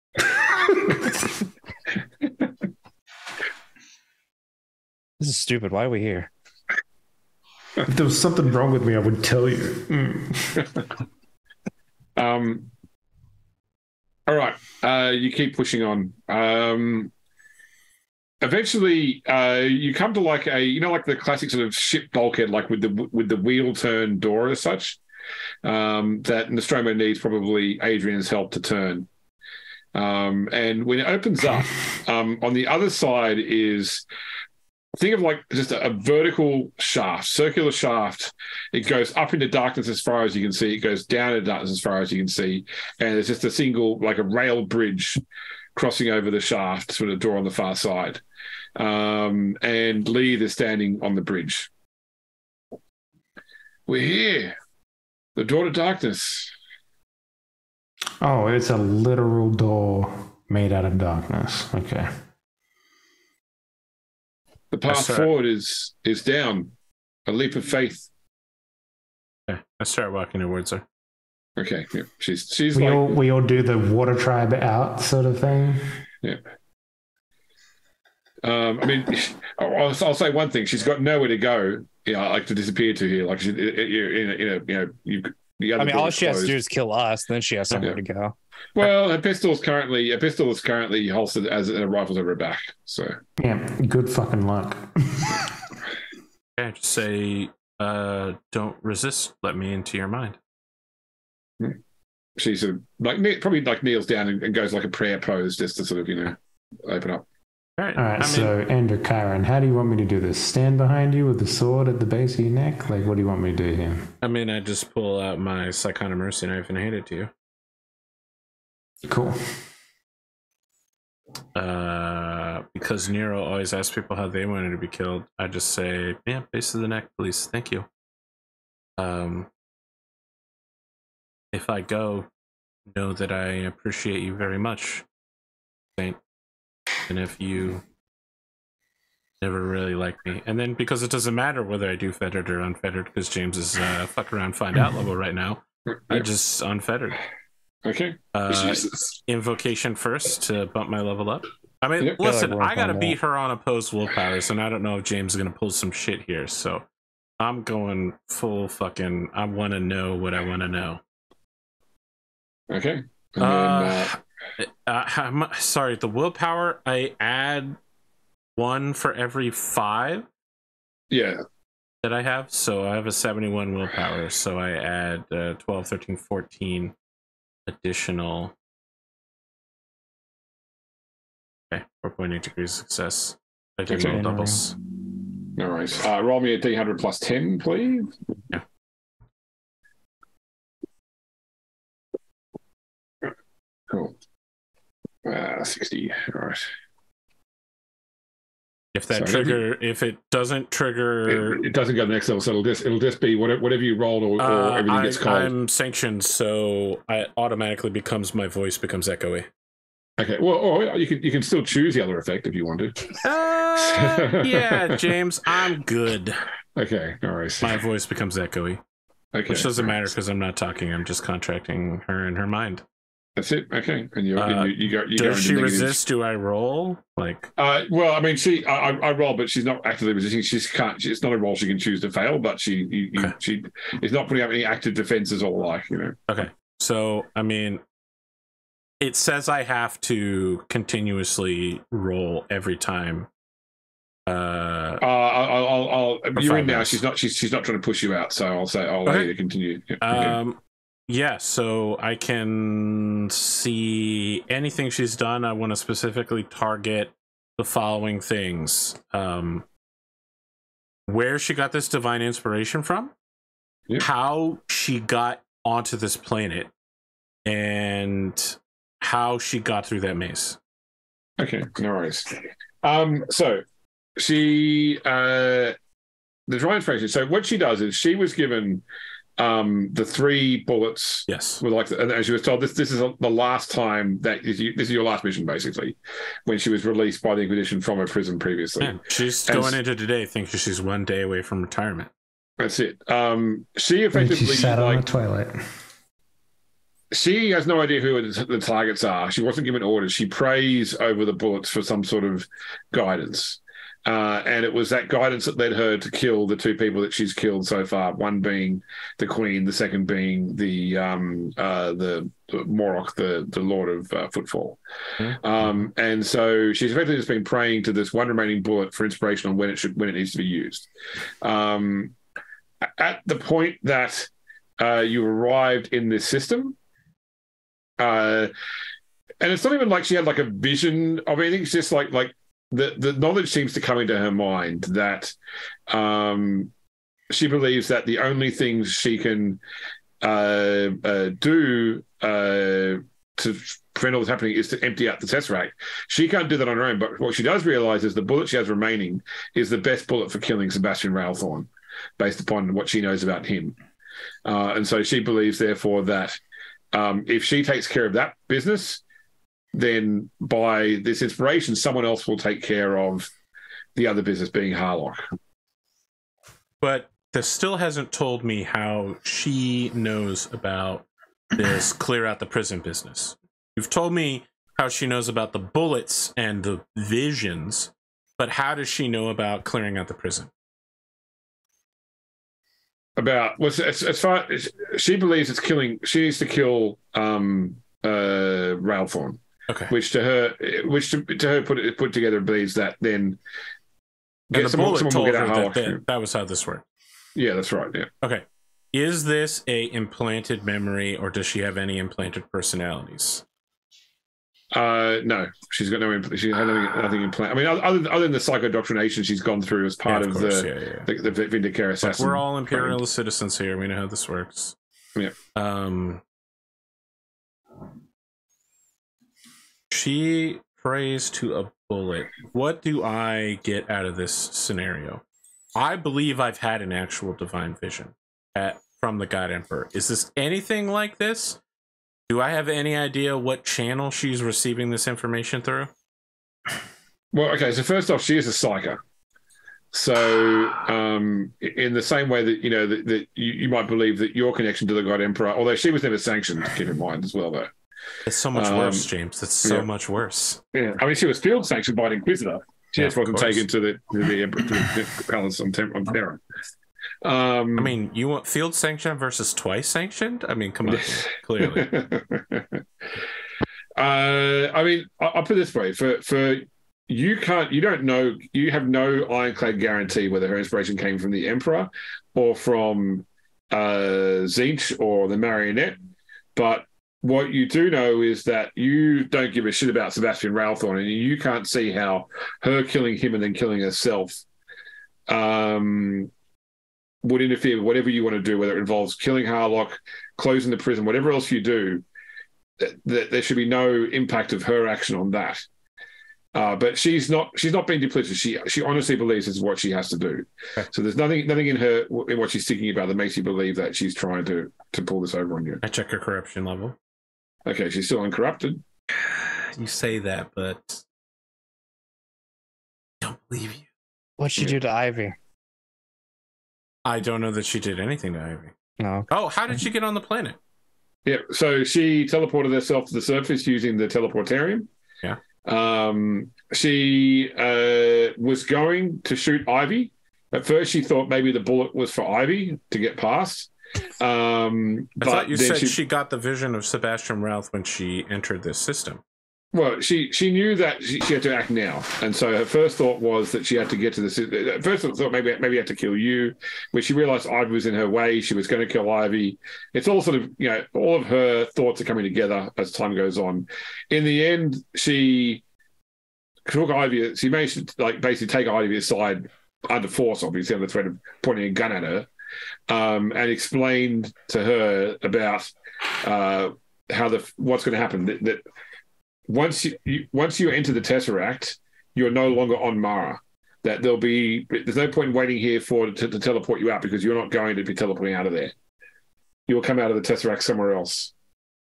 this is stupid. Why are we here? If there was something wrong with me, I would tell you. Mm. Um. All right. Uh, you keep pushing on. Um. Eventually, uh, you come to like a, you know, like the classic sort of ship bulkhead, like with the with the wheel turn door as such. Um, that Nostromo needs probably Adrian's help to turn. Um, and when it opens up, um, on the other side is, think of like just a, a vertical shaft, circular shaft. It goes up into darkness as far as you can see. It goes down into darkness as far as you can see. And it's just a single, like a rail bridge crossing over the shaft, sort of door on the far side. Um, and Lee is standing on the bridge. We're here. The door to darkness. Oh, it's a literal door made out of darkness. Okay. The path start- forward is is down. A leap of faith. Okay. I start walking towards her. Okay. Yeah. She's she's We like all we all do the water tribe out sort of thing. yeah. Um, I mean, I'll, I'll say one thing. She's got nowhere to go. You know, like to disappear to here. Like she, you're in a, in a, you know, you. The other I mean, door all is she has to closed. do is kill us. Then she has somewhere Yeah. to go. Well, her pistol is currently a pistol is currently holstered as a rifle over her back. So Yeah, good fucking luck. Okay, just say, uh, don't resist. Let me into your mind. she sort of like kne- probably like kneels down and, and goes like a prayer pose just to sort of you know open up. All right. All right, I mean, so Andrew Kyron, how do you want me to do this? Stand behind you with the sword at the base of your neck? Like, what do you want me to do here? I mean, I just pull out my Psychona Mercy knife and hand it to you. Cool. Uh, because Nero always asks people how they wanted to be killed. I just say, yeah, base of the neck, please. Thank you. Um, if I go, know that I appreciate you very much, Saint. And if you never really like me, and then because it doesn't matter whether I do fettered or unfettered, because James is uh, fuck around, find out level right now. I Yep. just unfettered. Okay. Uh, Jesus. invocation first to bump my level up. I mean, Yep. listen, Yeah, like I gotta roll beat her on opposed willpowers, and I don't know if James is gonna pull some shit here. So I'm going full fucking. I want to know what I want to know. Okay. And Uh, then, uh, how mu- sorry, the willpower I add one for every five yeah. that I have. So I have a seventy-one willpower. So I add uh, twelve, thirteen, fourteen additional. Okay, four point eight degrees of success. I did Okay. roll doubles. No worries. Uh, roll me a D one hundred plus ten, please. Yeah. Cool. Uh, sixty. All right. If that Sorry, trigger, if it doesn't trigger, It, it doesn't go to the next level, so it'll just it'll just be whatever, whatever you rolled or, or uh, everything I, gets cold. I'm sanctioned, so I automatically becomes my voice becomes echoey. Okay. Well, or you can you can still choose the other effect if you want to. Uh, yeah, James, I'm good. Okay. No worries. My voice becomes echoey, Okay. which doesn't all right. matter because I'm not talking. I'm just contracting her in her mind. That's it. Okay. And you Uh, and you, you go you go Does into she negatives. resist? Do I roll? Like, Uh, well, I mean, she I, I I roll, but she's not actively resisting. She's can't. She, it's not a roll she can choose to fail, but she you, you, Okay. she is not putting up any active defenses or the like. You know. okay, so I mean, it says I have to continuously roll every time. Uh, Uh, I'll, I'll, I'll For you're five in now. minutes. She's not. She's she's not trying to push you out. So I'll say I'll allow Okay. you to continue. Yeah, okay. Um, yeah, so I can see anything she's done. I want to specifically target the following things. Um, where she got this divine inspiration from, Yep. how she got onto this planet, and how she got through that maze. Okay, no worries. Um, so she uh, the dry information. So what she does is she was given um, the three bullets. Yes. With like, and she was told this. This is the last time that this is your last mission, basically, when she was released by the Inquisition from her prison previously. Yeah, she's and going into today thinking she's one day away from retirement. That's it. Um, she And effectively she sat on like, a toilet. she has no idea who the targets are. She wasn't given orders. She prays over the bullets for some sort of guidance. Uh, and it was that guidance that led her to kill the two people that she's killed so far. One being the Queen, the second being the um, uh, the, the Morok, the the Lord of uh, Footfall. Mm-hmm. Um, and so she's effectively just been praying to this one remaining bullet for inspiration on when it should when it needs to be used. Um, at the point that uh, you arrived in this system. Uh, and it's not even like she had like a vision of anything. It's just like like the, the knowledge seems to come into her mind that um, she believes that the only things she can uh, uh, do uh, to prevent all this happening is to empty out the Tesseract. She can't do that on her own, but what she does realize is the bullet she has remaining is the best bullet for killing Sebastian Railthorn, based upon what she knows about him. Uh, and so she believes, therefore, that Um, if she takes care of that business, then by this inspiration, someone else will take care of the other business, being Harlock. But this still hasn't told me how she knows about this clear out the prison business. You've told me how she knows about the bullets and the visions, but how does she know about clearing out the prison? About what's as, as far as she believes it's killing, she needs to kill um, uh, Railthorn. Okay. Which to her, which to, to her put it put together believes that then. And the someone, bullet someone told will get her out that, Harlock. that that was how this worked. Yeah, that's right. Yeah. Okay. Is this a implanted memory, or does she have any implanted personalities? Uh, no, she's got no. She had nothing, nothing implanted. I mean, other, other than the psychodoctrination she's gone through as part Yeah, of, of course, the, yeah, yeah. the the Vindicare Look, assassin. we're all imperial citizens here. We know how this works. Yeah. Um. She prays to a bullet. What do I get out of this scenario? I believe I've had an actual divine vision at, from the God Emperor. Is this anything like this? Do I have any idea what channel she's receiving this information through? Well, okay. So first off, she is a psyker. So, um, in the same way that you know that, that you, you might believe that your connection to the God Emperor, although she was never sanctioned, keep in mind as well, though. It's so much Um, worse, James. It's so yeah. much worse. Yeah, I mean, she was field sanctioned by an Inquisitor. She Yeah, just wasn't of course. taken to the to the, to the palace on, Tem- on Terra. Um, I mean, you want field sanctioned versus twice sanctioned? I mean, come on, clearly. uh, I mean, I- I'll put it this way: for for you can't, you don't know, you have no ironclad guarantee whether her inspiration came from the Emperor or from uh, Zinch or the Marionette. But what you do know is that you don't give a shit about Sebastian Railthorn, and you can't see how her killing him and then killing herself um, would interfere with whatever you want to do, whether it involves killing Harlock, closing the prison, whatever else you do, that, that there should be no impact of her action on that. Uh, but she's not she's not being duplicitous. She she honestly believes this is what she has to do. Okay. So there's nothing nothing in her in what she's thinking about that makes you believe that she's trying to to pull this over on you. I check her corruption level. Okay, she's still uncorrupted. You say that, but I don't believe you. What'd she do to Ivy? I don't know that she did anything to Ivy. No. Oh, how did she get on the planet? Yeah, so she teleported herself to the surface using the teleportarium. Yeah. Um, she uh, was going to shoot Ivy. At first, she thought maybe the bullet was for Ivy to get past. Um, I but thought you then said she... she, got the vision of Sebastian Routh when she entered this system. well, she she knew that she, she had to act now, and so her first thought was that she had to get to the. At first, I thought maybe maybe had to kill you, but she realized Ivy was in her way. She was going to kill Ivy. It's all sort of you know all of her thoughts are coming together as time goes on. In the end, she took Ivy. She managed to like basically take Ivy aside under force, obviously under threat of pointing a gun at her. Um, and explained to her about uh, how the what's going to happen. That, that once you, you once you enter the Tesseract, you're no longer on Mara. That there'll be there's no point in waiting here for to, to teleport you out because you're not going to be teleporting out of there. You will come out of the Tesseract somewhere else.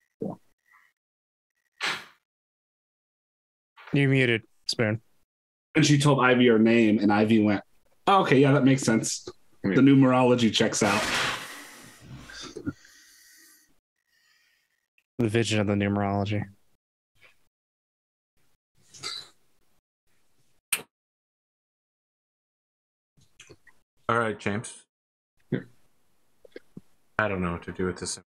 You muted, Spoon. And she told Ivy her name, and Ivy went, oh, okay, yeah, that makes sense. Yeah. The numerology checks out. The vision of the numerology. All right, James. Yeah. I don't know what to do with this.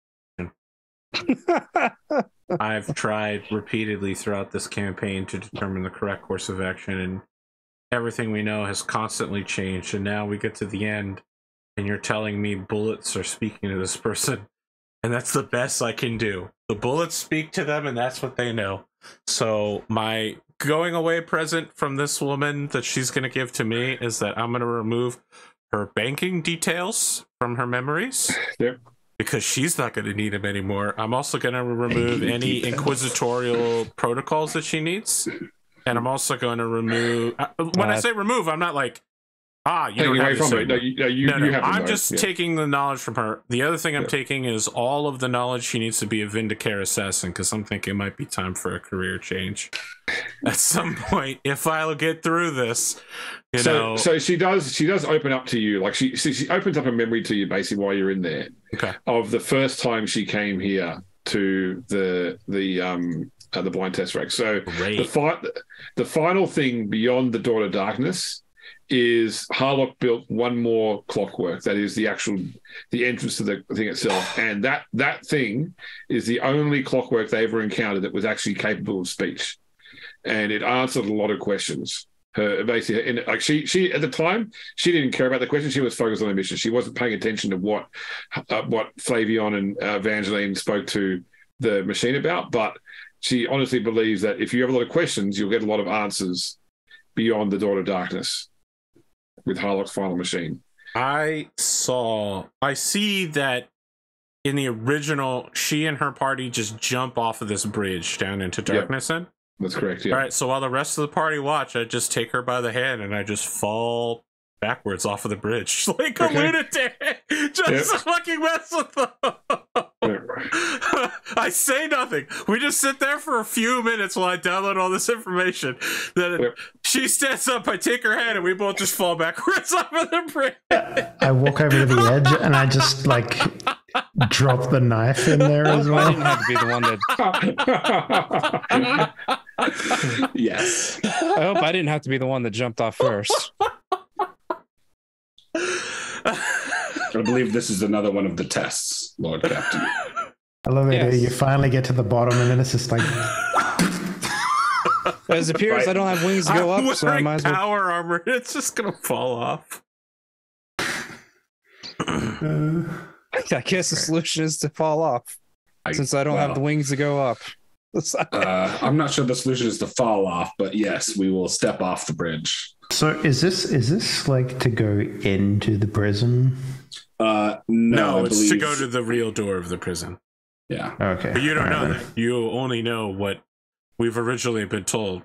I've tried repeatedly throughout this campaign to determine the correct course of action, and everything we know has constantly changed. And now we get to the end, and you're telling me bullets are speaking to this person, and that's the best I can do. The bullets speak to them, and that's what they know. So my going away present from this woman that she's going to give to me is that I'm going to remove her banking details from her memories. Yep. Because she's not going to need them anymore. I'm also going to remove any inquisitorial protocols that she needs. And I'm also going to remove... Uh, when uh, I say remove, I'm not like, ah, you don't have from it. No, you, no, you, no, no, you have I'm them, just yeah. taking the knowledge from her. The other thing I'm yeah. taking is all of the knowledge she needs to be a Vindicare assassin, because I'm thinking it might be time for a career change. At some point, if I'll get through this, you so, know... So she does she does open up to you. Like she, she, she opens up a memory to you basically while you're in there. Okay. Of the first time she came here to the the um uh, the blind Tesseract. So Great. the fi- the final thing beyond the Door to Darkness is Harlock built one more clockwork. That is the actual the entrance to the thing itself, and that that thing is the only clockwork they ever encountered that was actually capable of speech, and it answered a lot of questions. Her basically, in, like she, she at the time, she didn't care about the question. She was focused on her mission. She wasn't paying attention to what, uh, what Flavion and uh, Evangeline spoke to the machine about. But she honestly believes that if you have a lot of questions, you'll get a lot of answers beyond the Door to Darkness with Harlock's final machine. I saw, I see that in the original, she and her party just jump off of this bridge down into darkness. Yep. That's correct, yeah. All right, so while the rest of the party watch, I just take her by the hand and I just fall backwards off of the bridge like a okay. lunatic. Just yep. fucking mess with them. Yep. I say nothing. We just sit there for a few minutes while I download all this information. Then yep. she stands up, I take her hand, and we both just fall backwards off of the bridge. I walk over to the edge and I just like drop the knife in there as well. I didn't have to be the one that... Yes. I hope I didn't have to be the one that jumped off first. I believe this is another one of the tests, Lord Captain. I love it. Yes. You finally get to the bottom and then it's just like... As it appears, right. I don't have wings to go I'm up, so I might as well... power armor. It's just going to fall off. uh, I guess the solution is to fall off, I, since I don't well, have the wings to go up. uh, I'm not sure the solution is to fall off, but yes, we will step off the bridge. So is this is this like to go into the prison? Uh, no, no it's believe... to go to the real door of the prison. Yeah. Okay. But you don't All know right, that. You only know what we've originally been told.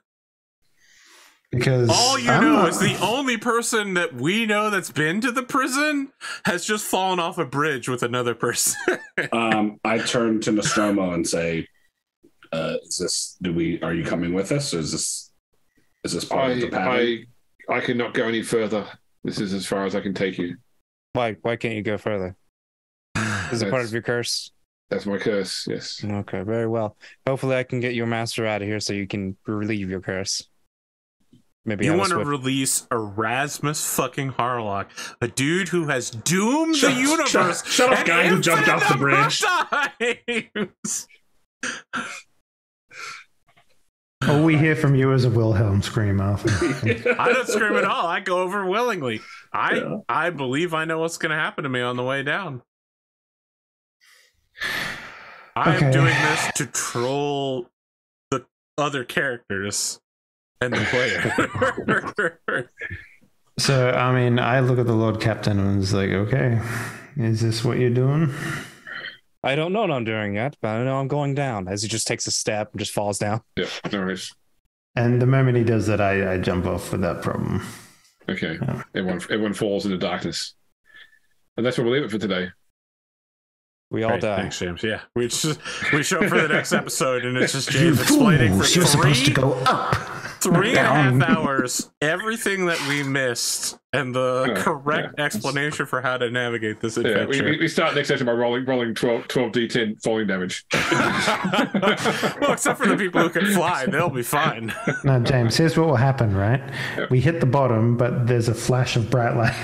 Because all you I'm know not... is the only person that we know that's been to the prison has just fallen off a bridge with another person. um, I turn to Nostromo and say, uh, "Is this? Do we? Are you coming with us? Or is this? Is this part I, of the pattern?" I I cannot go any further. This is as far as I can take you. Why? Why can't you go further? Is it part of your curse? That's my curse. Yes. Okay. Very well. Hopefully, I can get your master out of here so you can relieve your curse. Maybe you want to release Erasmus fucking Harlock, a dude who has doomed shut, the universe. Shut, shut up, guy who jumped off the bridge. All we hear from you is a Wilhelm scream, Arthur. I don't scream at all. I go over willingly. I yeah. I believe I know what's going to happen to me on the way down. I'm okay. doing this to troll the other characters. And the player. So, I mean, I look at the Lord Captain and was like, okay, is this what you're doing? I don't know what I'm doing yet, but I know I'm going down. As he just takes a step and just falls down. Yeah, no worries. And the moment he does that, I, I jump off without problem. Okay. Yeah. Everyone everyone falls into darkness. And that's where we'll leave it for today. We all Great, die. Thanks, James. Yeah, we just we show up for the next episode, and it's just James explaining for Fools, you're supposed to three, go up. three and a half down. hours everything that we missed and the Yeah, correct yeah. explanation for how to navigate this Yeah, adventure. we, we start next session by rolling rolling twelve, twelve d ten falling damage. Well, except for the people who can fly, they'll be fine. Now, James, here's what will happen, right? Yep. We hit the bottom, but there's a flash of bright light.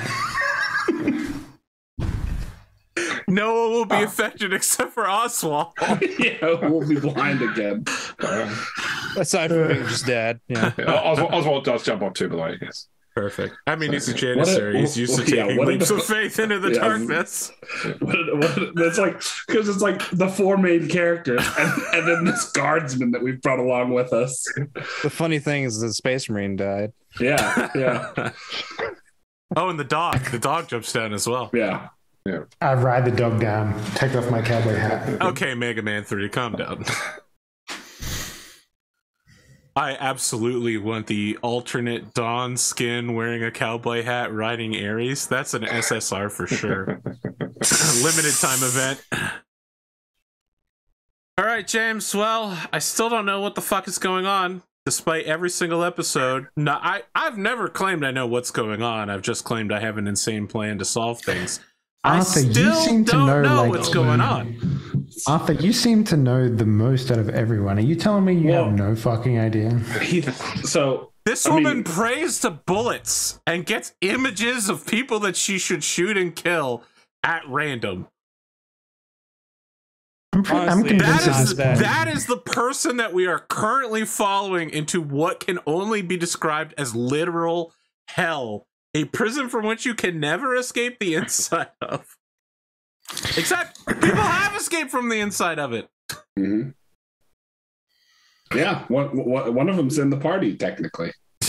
No one will be affected except for Oswald. Yeah, we'll be blind again. Uh, Aside from being just dead. Yeah. yeah, Oswald, Oswald does jump off too, by the way. Yes. Perfect. I mean, he's a What janissary. a- He's used to yeah, taking what a- leaps of faith into the Yeah. darkness. What, what, it's like because it's like the four main characters, and, and then this guardsman that we've brought along with us. The funny thing is the Space Marine died. Yeah, yeah, Oh, and the dog. The dog jumps down as well. yeah. I ride the dog down, take off my cowboy hat. Okay, Mega Man three, calm down. I absolutely want the alternate Dawn skin wearing a cowboy hat riding Ares. That's an S S R for sure. Limited time event. All right, James. Well, I still don't know what the fuck is going on, despite every single episode. No, I, I've never claimed I know what's going on. I've just claimed I have an insane plan to solve things. Arthur, I you still seem to don't know, know, like, what's going on. Arthur, you seem to know the most out of everyone. Are you telling me you Well- have no fucking idea? He, so This I woman mean- prays to bullets and gets images of people that she should shoot and kill at random. I'm, pre- I'm Honestly, convinced That at is this bad. point. that is the person that we are currently following into what can only be described as literal hell. A prison from which you can never escape the inside of. Except people have escaped from the inside of it. mhm. yeah, one, one one of them's in the party technically.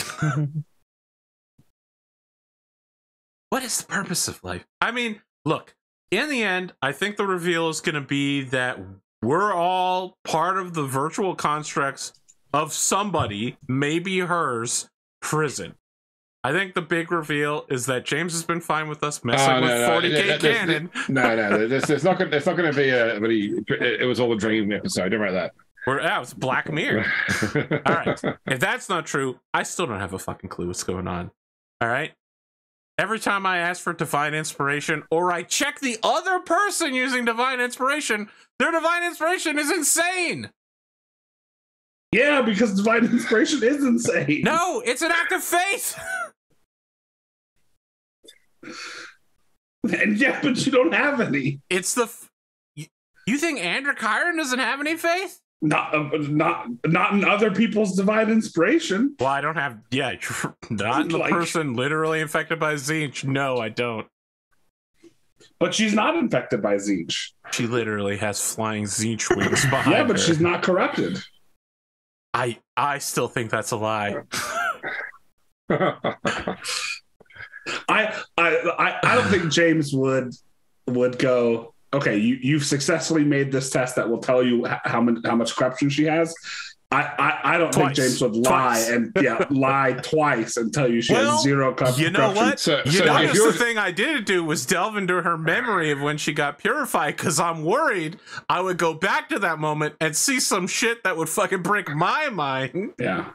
What is the purpose of life? I mean, look, in the end, I think the reveal is going to be that we're all part of the virtual constructs of somebody, maybe hers, prison. I think the big reveal is that James has been fine with us messing Oh, no, with no, forty K that- that's- canon. No, no, there's, there's not going. There's not going to be a. But he, it, it was all a dream episode. Don't worry about We're, yeah, it's Black Mirror. that. All right. If that's not true, I still don't have a fucking clue what's going on. All right. Every time I ask for divine inspiration or I check the other person using divine inspiration, their divine inspiration is insane. Yeah, because divine inspiration is insane. No, it's an act of faith. And yeah, but you don't have any. It's the. F- you, you think Andrew Kyron doesn't have any faith? Not, uh, not, not in other people's divine inspiration. Well, I don't have. Yeah, not in the Like- person literally infected by Zinch. No, I don't. But she's not infected by Zinch. She literally has flying Zinch wings behind Yeah, but her. she's not corrupted. I I still think that's a lie. I, I, I, I don't think James would would go. Okay, you you've successfully made this test that will tell you h- how much how much corruption she has. I, I, I don't Twice. think James would lie Twice. and yeah lie twice and tell you she Well, has zero corrup- You know corruption. what? So- you so notice if you're- the thing I didn't do was delve into her memory of when she got purified because I'm worried I would go back to that moment and see some shit that would fucking break my mind. Yeah.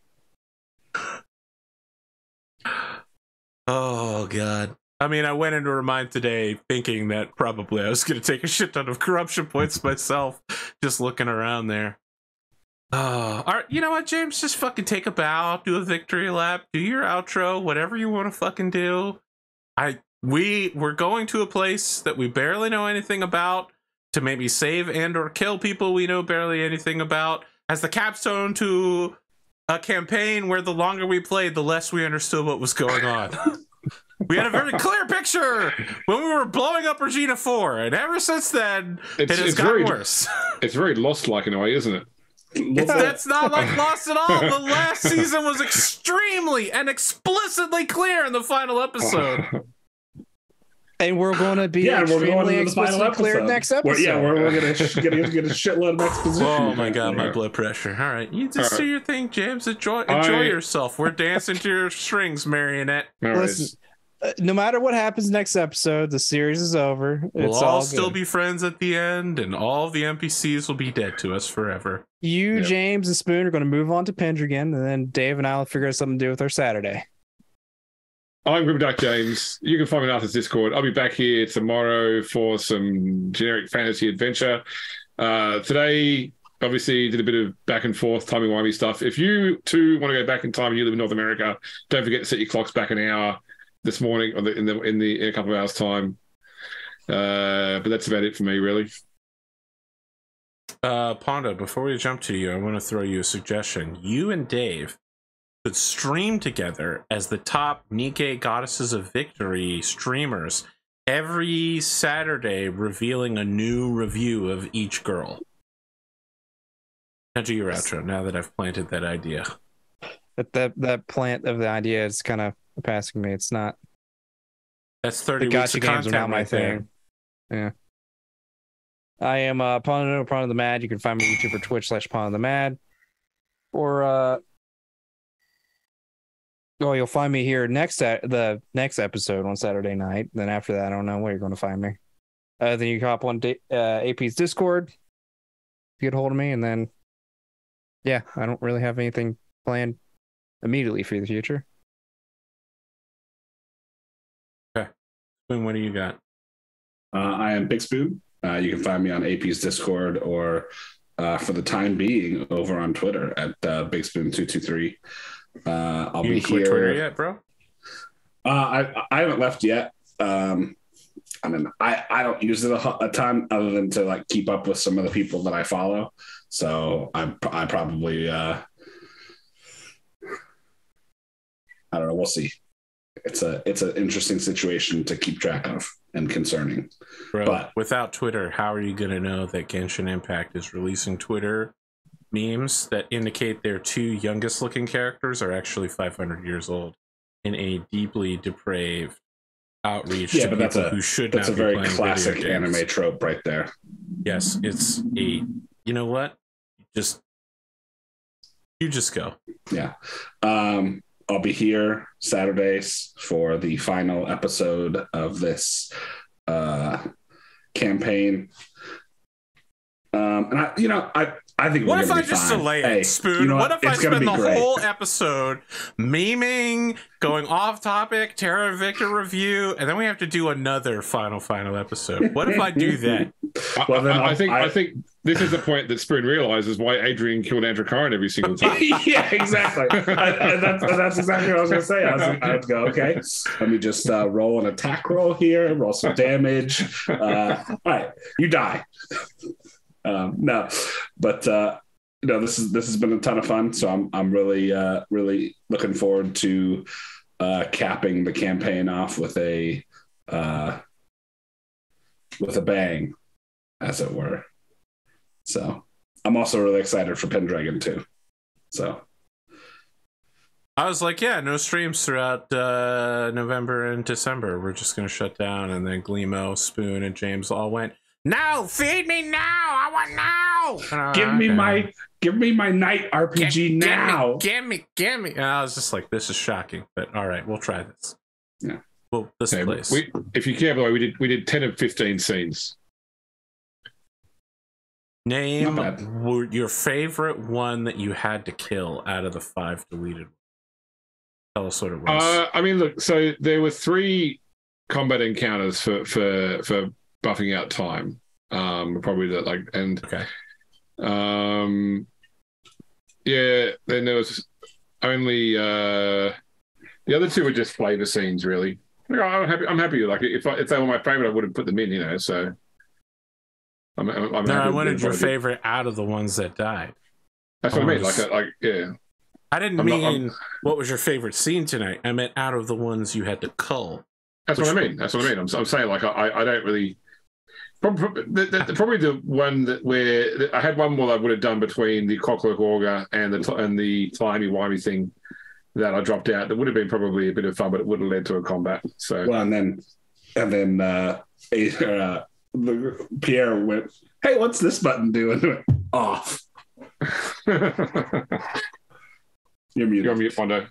Oh, God. I mean, I went into her mind today thinking that probably I was going to take a shit ton of corruption points myself just looking around there. Oh, all right. You know what, James? Just fucking take a bow, do a victory lap, do your outro, whatever you want to fucking do. I we we're going to a place that we barely know anything about to maybe save and or kill people we know barely anything about as the capstone to a campaign where the longer we played, the less we understood what was going on. We had a very clear picture when we were blowing up Regina four, and ever since then, It's- it has it's gotten very- worse. It's very Lost-like in a way, isn't it? It's, that's not like Lost at all. The last season was extremely and explicitly clear in the final episode. And we're going to be Yeah, and we're going extremely into the final explicitly clear episode. next episode. We're, yeah, we're, we're gonna sh- get, a, get a shitload of exposition. Oh my god, my blood pressure. All right, you just All do right. your thing, James. Enjoy, enjoy I- yourself. We're dancing to your strings, Marionette. No Listen, worries. uh, no matter what happens next episode, the series is over. We'll It's all all still good. be friends at the end, and all the N P Cs will be dead to us forever. You, Yep. James, and Spoon are going to move on to Pendrigan, and then Dave and I will figure out something to do with our Saturday. I'm Grim Duck James. You can find me on Arthur's Discord. I'll be back here tomorrow for some generic fantasy adventure. Uh, today, obviously, did a bit of back and forth, timey-wimey stuff. If you, too, want to go back in time and you live in North America, don't forget to set your clocks back an hour this morning or the, in, the, in, the, in a couple of hours' time. Uh, but that's about it for me, really. Uh, Ponda, before we jump to you, I want to throw you a suggestion. You and Dave could stream together as the top Nikkei Goddesses of Victory streamers every Saturday, revealing a new review of each girl. Now do your outro, now that I've planted that idea. But that that plant of the idea is kind of passing me. It's not. That's thirty The weeks gotcha of games are content not my right there. thing. Yeah. I am uh, Pawn of Pawn of the Mad. You can find me on YouTube or Twitch slash Pawn of the Mad. Or uh, oh, you'll find me here next at the next episode on Saturday night. Then after that, I don't know where you're going to find me. Uh, then you can hop on da- uh, A P's Discord to get a hold of me, and then yeah, I don't really have anything planned immediately for the future. Spoon, what do you got? Uh, I am Big Spoon. Uh, you can find me on A P's Discord or, uh, for the time being, over on Twitter at uh, Big Spoon two two three. Uh, I'll You be didn't quit here. Twitter yet, bro? Uh, I I haven't left yet. Um, I mean, I, I don't use it a, a ton other than to like keep up with some of the people that I follow. So I I probably uh, I don't know. We'll see. It's a it's an interesting situation to keep track of and concerning. Bro, But- without Twitter, how are you going to know that Genshin Impact is releasing Twitter memes that indicate their two youngest looking characters are actually five hundred years old in a deeply depraved outreach Yeah, to but that's people a who should that's not a be very playing classic video games. anime trope right there. Yes, it's a, you know what? Just, you just go. Yeah. Um, I'll be here Saturdays for the final episode of this uh, campaign. Um, and I, you know, I, I think What we're if gonna I be just fine. delay Hey, it, Spoon? you know what if I It's gonna spend be the great. whole episode memeing, going off topic, Terra and Victor review, and then we have to do another final, final episode? What if I do that? I, Well, then I, I I'll- think I- I, think this is the point that Spoon realizes why Adrian killed Andrew Curran every single time. yeah, exactly. I, I, that's, that's exactly what I was going to say. I was, I'd go, okay, let me just uh, roll an attack roll here, roll some damage. Uh, all right, you die. Um, no, but uh, no, this is this has been a ton of fun. So I'm I'm really uh, really looking forward to uh, capping the campaign off with a uh, with a bang, as it were. So I'm also really excited for Pendragon too. So I was like, yeah, no streams throughout uh, November and December. We're just going to shut down. And then Gleemo, Spoon, and James all went, no, feed me now. I want now. And I- give me okay. my give me my night R P G Gi- now. Give me, give me, give me. And I was just like, this is shocking. But all right, we'll try this. Yeah. Well, this Yeah, place. we, if you care, by the way, we did we did ten of fifteen scenes. Name Not bad. w- your favorite one that you had to kill out of the five deleted. Tell us what it was. Uh, I mean, look. So there were three combat encounters for for for buffing out time. Um, probably that like and okay. um, yeah. Then there was only uh, the other two were just flavor scenes, really. Like, I'm happy. I'm happy. Like if I, if they were my favorite, I would have put them in. You know, so. I'm, I'm, I'm No, happy I with wanted your what I did. favorite out of the ones that died. That's what I mean. Oh, Like, uh, like, yeah. I didn't I'm not- mean I'm- what was your favorite scene tonight. I meant out of the ones you had to cull. That's Which what I one? mean. That's what I mean. I'm, I'm saying like I, I don't really. Probably the, the, probably the one that where I had one more I would have done between the Cocklook Auger and the and the timey wimey thing that I dropped out. That would have been probably a bit of fun, but it would have led to a combat. So Well, and then and then uh, uh, the, Pierre went, "Hey, what's this button do?" And went off. You're muted. You're on mute, Mondo.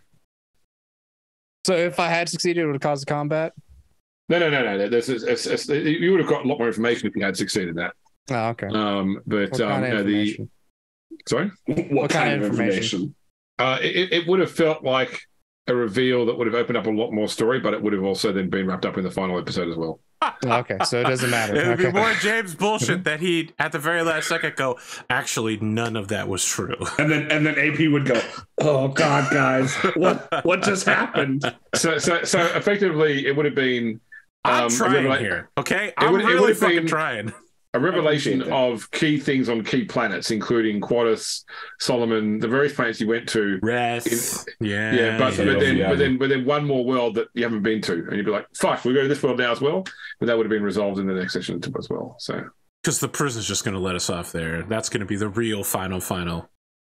So if I had succeeded, it would have caused the combat? No, no, no, no. There's, it's, it's, it's, you would have got a lot more information if you had succeeded that. Oh, okay. Um, but What um, kind of no, the information? sorry, What, What kind, kind of of information? uh, it, it would have felt like a reveal that would have opened up a lot more story, but it would have also then been wrapped up in the final episode as well. Oh, okay, so it doesn't matter. It would be Okay. more James bullshit that he'd at the very last second go, actually, none of that was true. And then and then A P would go, "Oh God, guys, what what just happened?" So, so, so effectively, it would have been I'm um, a trying revela- here, okay? I'm would- it really would have fucking been- trying. a revelation appreciate that. of key things on key planets, including Quaddis, Solomon, the various planets you went to. Rest. Yeah. Yeah, but, yeah, but then yeah. but then but then one more world that you haven't been to, and you'd be like, "Fuck, we go to this world now as well." But that would have been resolved in the next session as well. So Because the prison's just going to let us off there. That's going to be the real final, final.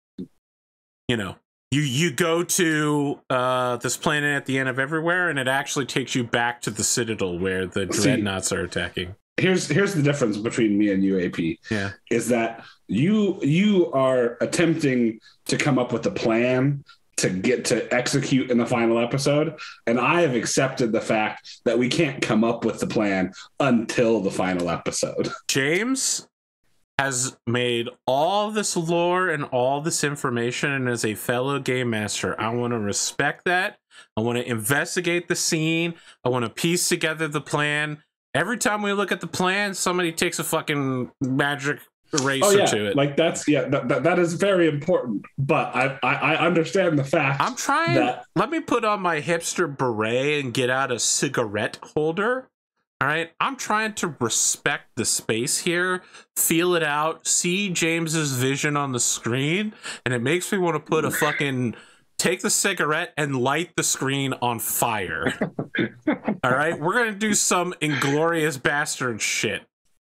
You know, you you go to uh, this planet at the end of Everywhere, and it actually takes you back to the Citadel where the See- dreadnoughts are attacking. Here's here's the difference between me and you, A P. Yeah. Is that you you are attempting to come up with a plan to get to execute in the final episode, and I have accepted the fact that we can't come up with the plan until the final episode. James has made all this lore and all this information, and as a fellow game master, I want to respect that. I want to investigate the scene. I want to piece together the plan. Every time we look at the plan, somebody takes a fucking magic eraser Oh yeah, to it. like that's yeah, that, that, that is very important. But I, I I understand the fact. I'm trying. that- Let me put on my hipster beret and get out a cigarette holder. All right. I'm trying to respect the space here, feel it out, see James's vision on the screen, and it makes me want to put a fucking take the cigarette and light the screen on fire. All right. We're going to do some Inglorious Bastard shit.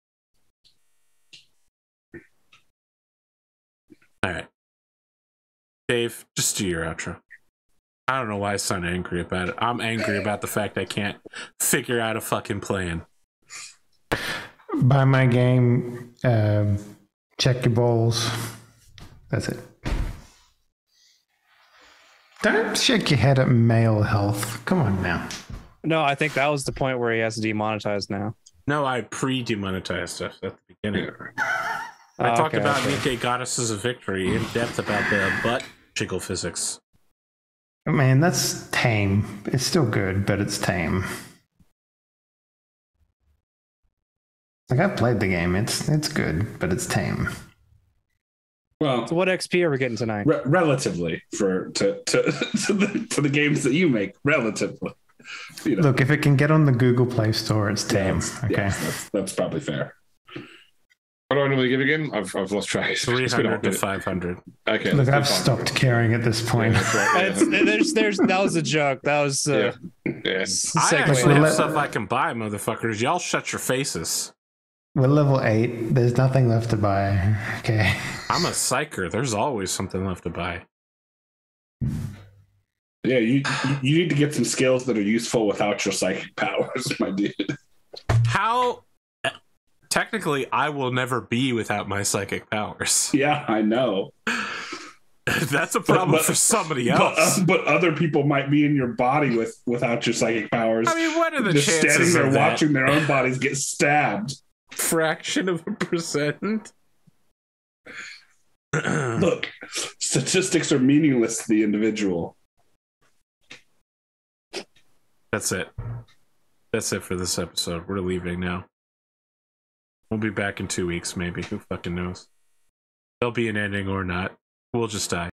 All right. Dave, just do your outro. I don't know why I sound angry about it. I'm angry about the fact I can't figure out a fucking plan. Buy my game, um, check your balls. That's it. Don't shake your head at male health. Come on now. No, I think that was the point where he has to demonetize now. No, I pre-demonetized stuff at the beginning. I Oh, talked okay, about okay. Nikkei Goddesses of Victory in depth about the butt jiggle physics. Man, that's tame. It's still good, but it's tame. Like, I've played the game. It's it's good, but it's tame. well, So what X P are we getting tonight? re- relatively for to to to the, to the games that you make, relatively. You know, Look, if it can get on the Google Play Store, it's tame. that's- Okay. yeah, that's, that's probably fair. what do I normally give again? I've I've lost track. It's been a three hundred hot to minute. five hundred. Okay, Look, let's do I've five. stopped caring at this Yeah, point. that's right, It's, yeah. there's, there's, that was a joke. That was uh, Yeah. Yeah. I segue. actually have Let- stuff I can buy, motherfuckers. Y'all shut your faces. We're level eight. There's nothing left to buy. Okay. I'm a psyker. There's always something left to buy. Yeah, you you need to get some skills that are useful without your psychic powers, my dude. How... Technically, I will never be without my psychic powers. Yeah, I know. That's a problem but- for somebody But, else. uh, but other people might be in your body with without your psychic powers. I mean, what are the just standing chances there of that? watching their own bodies get stabbed. Fraction of a percent? Look, statistics are meaningless to the individual. That's it. That's it for this episode. We're leaving now. We'll be back in two weeks, maybe. Who fucking knows? There'll be an ending or not. We'll just die.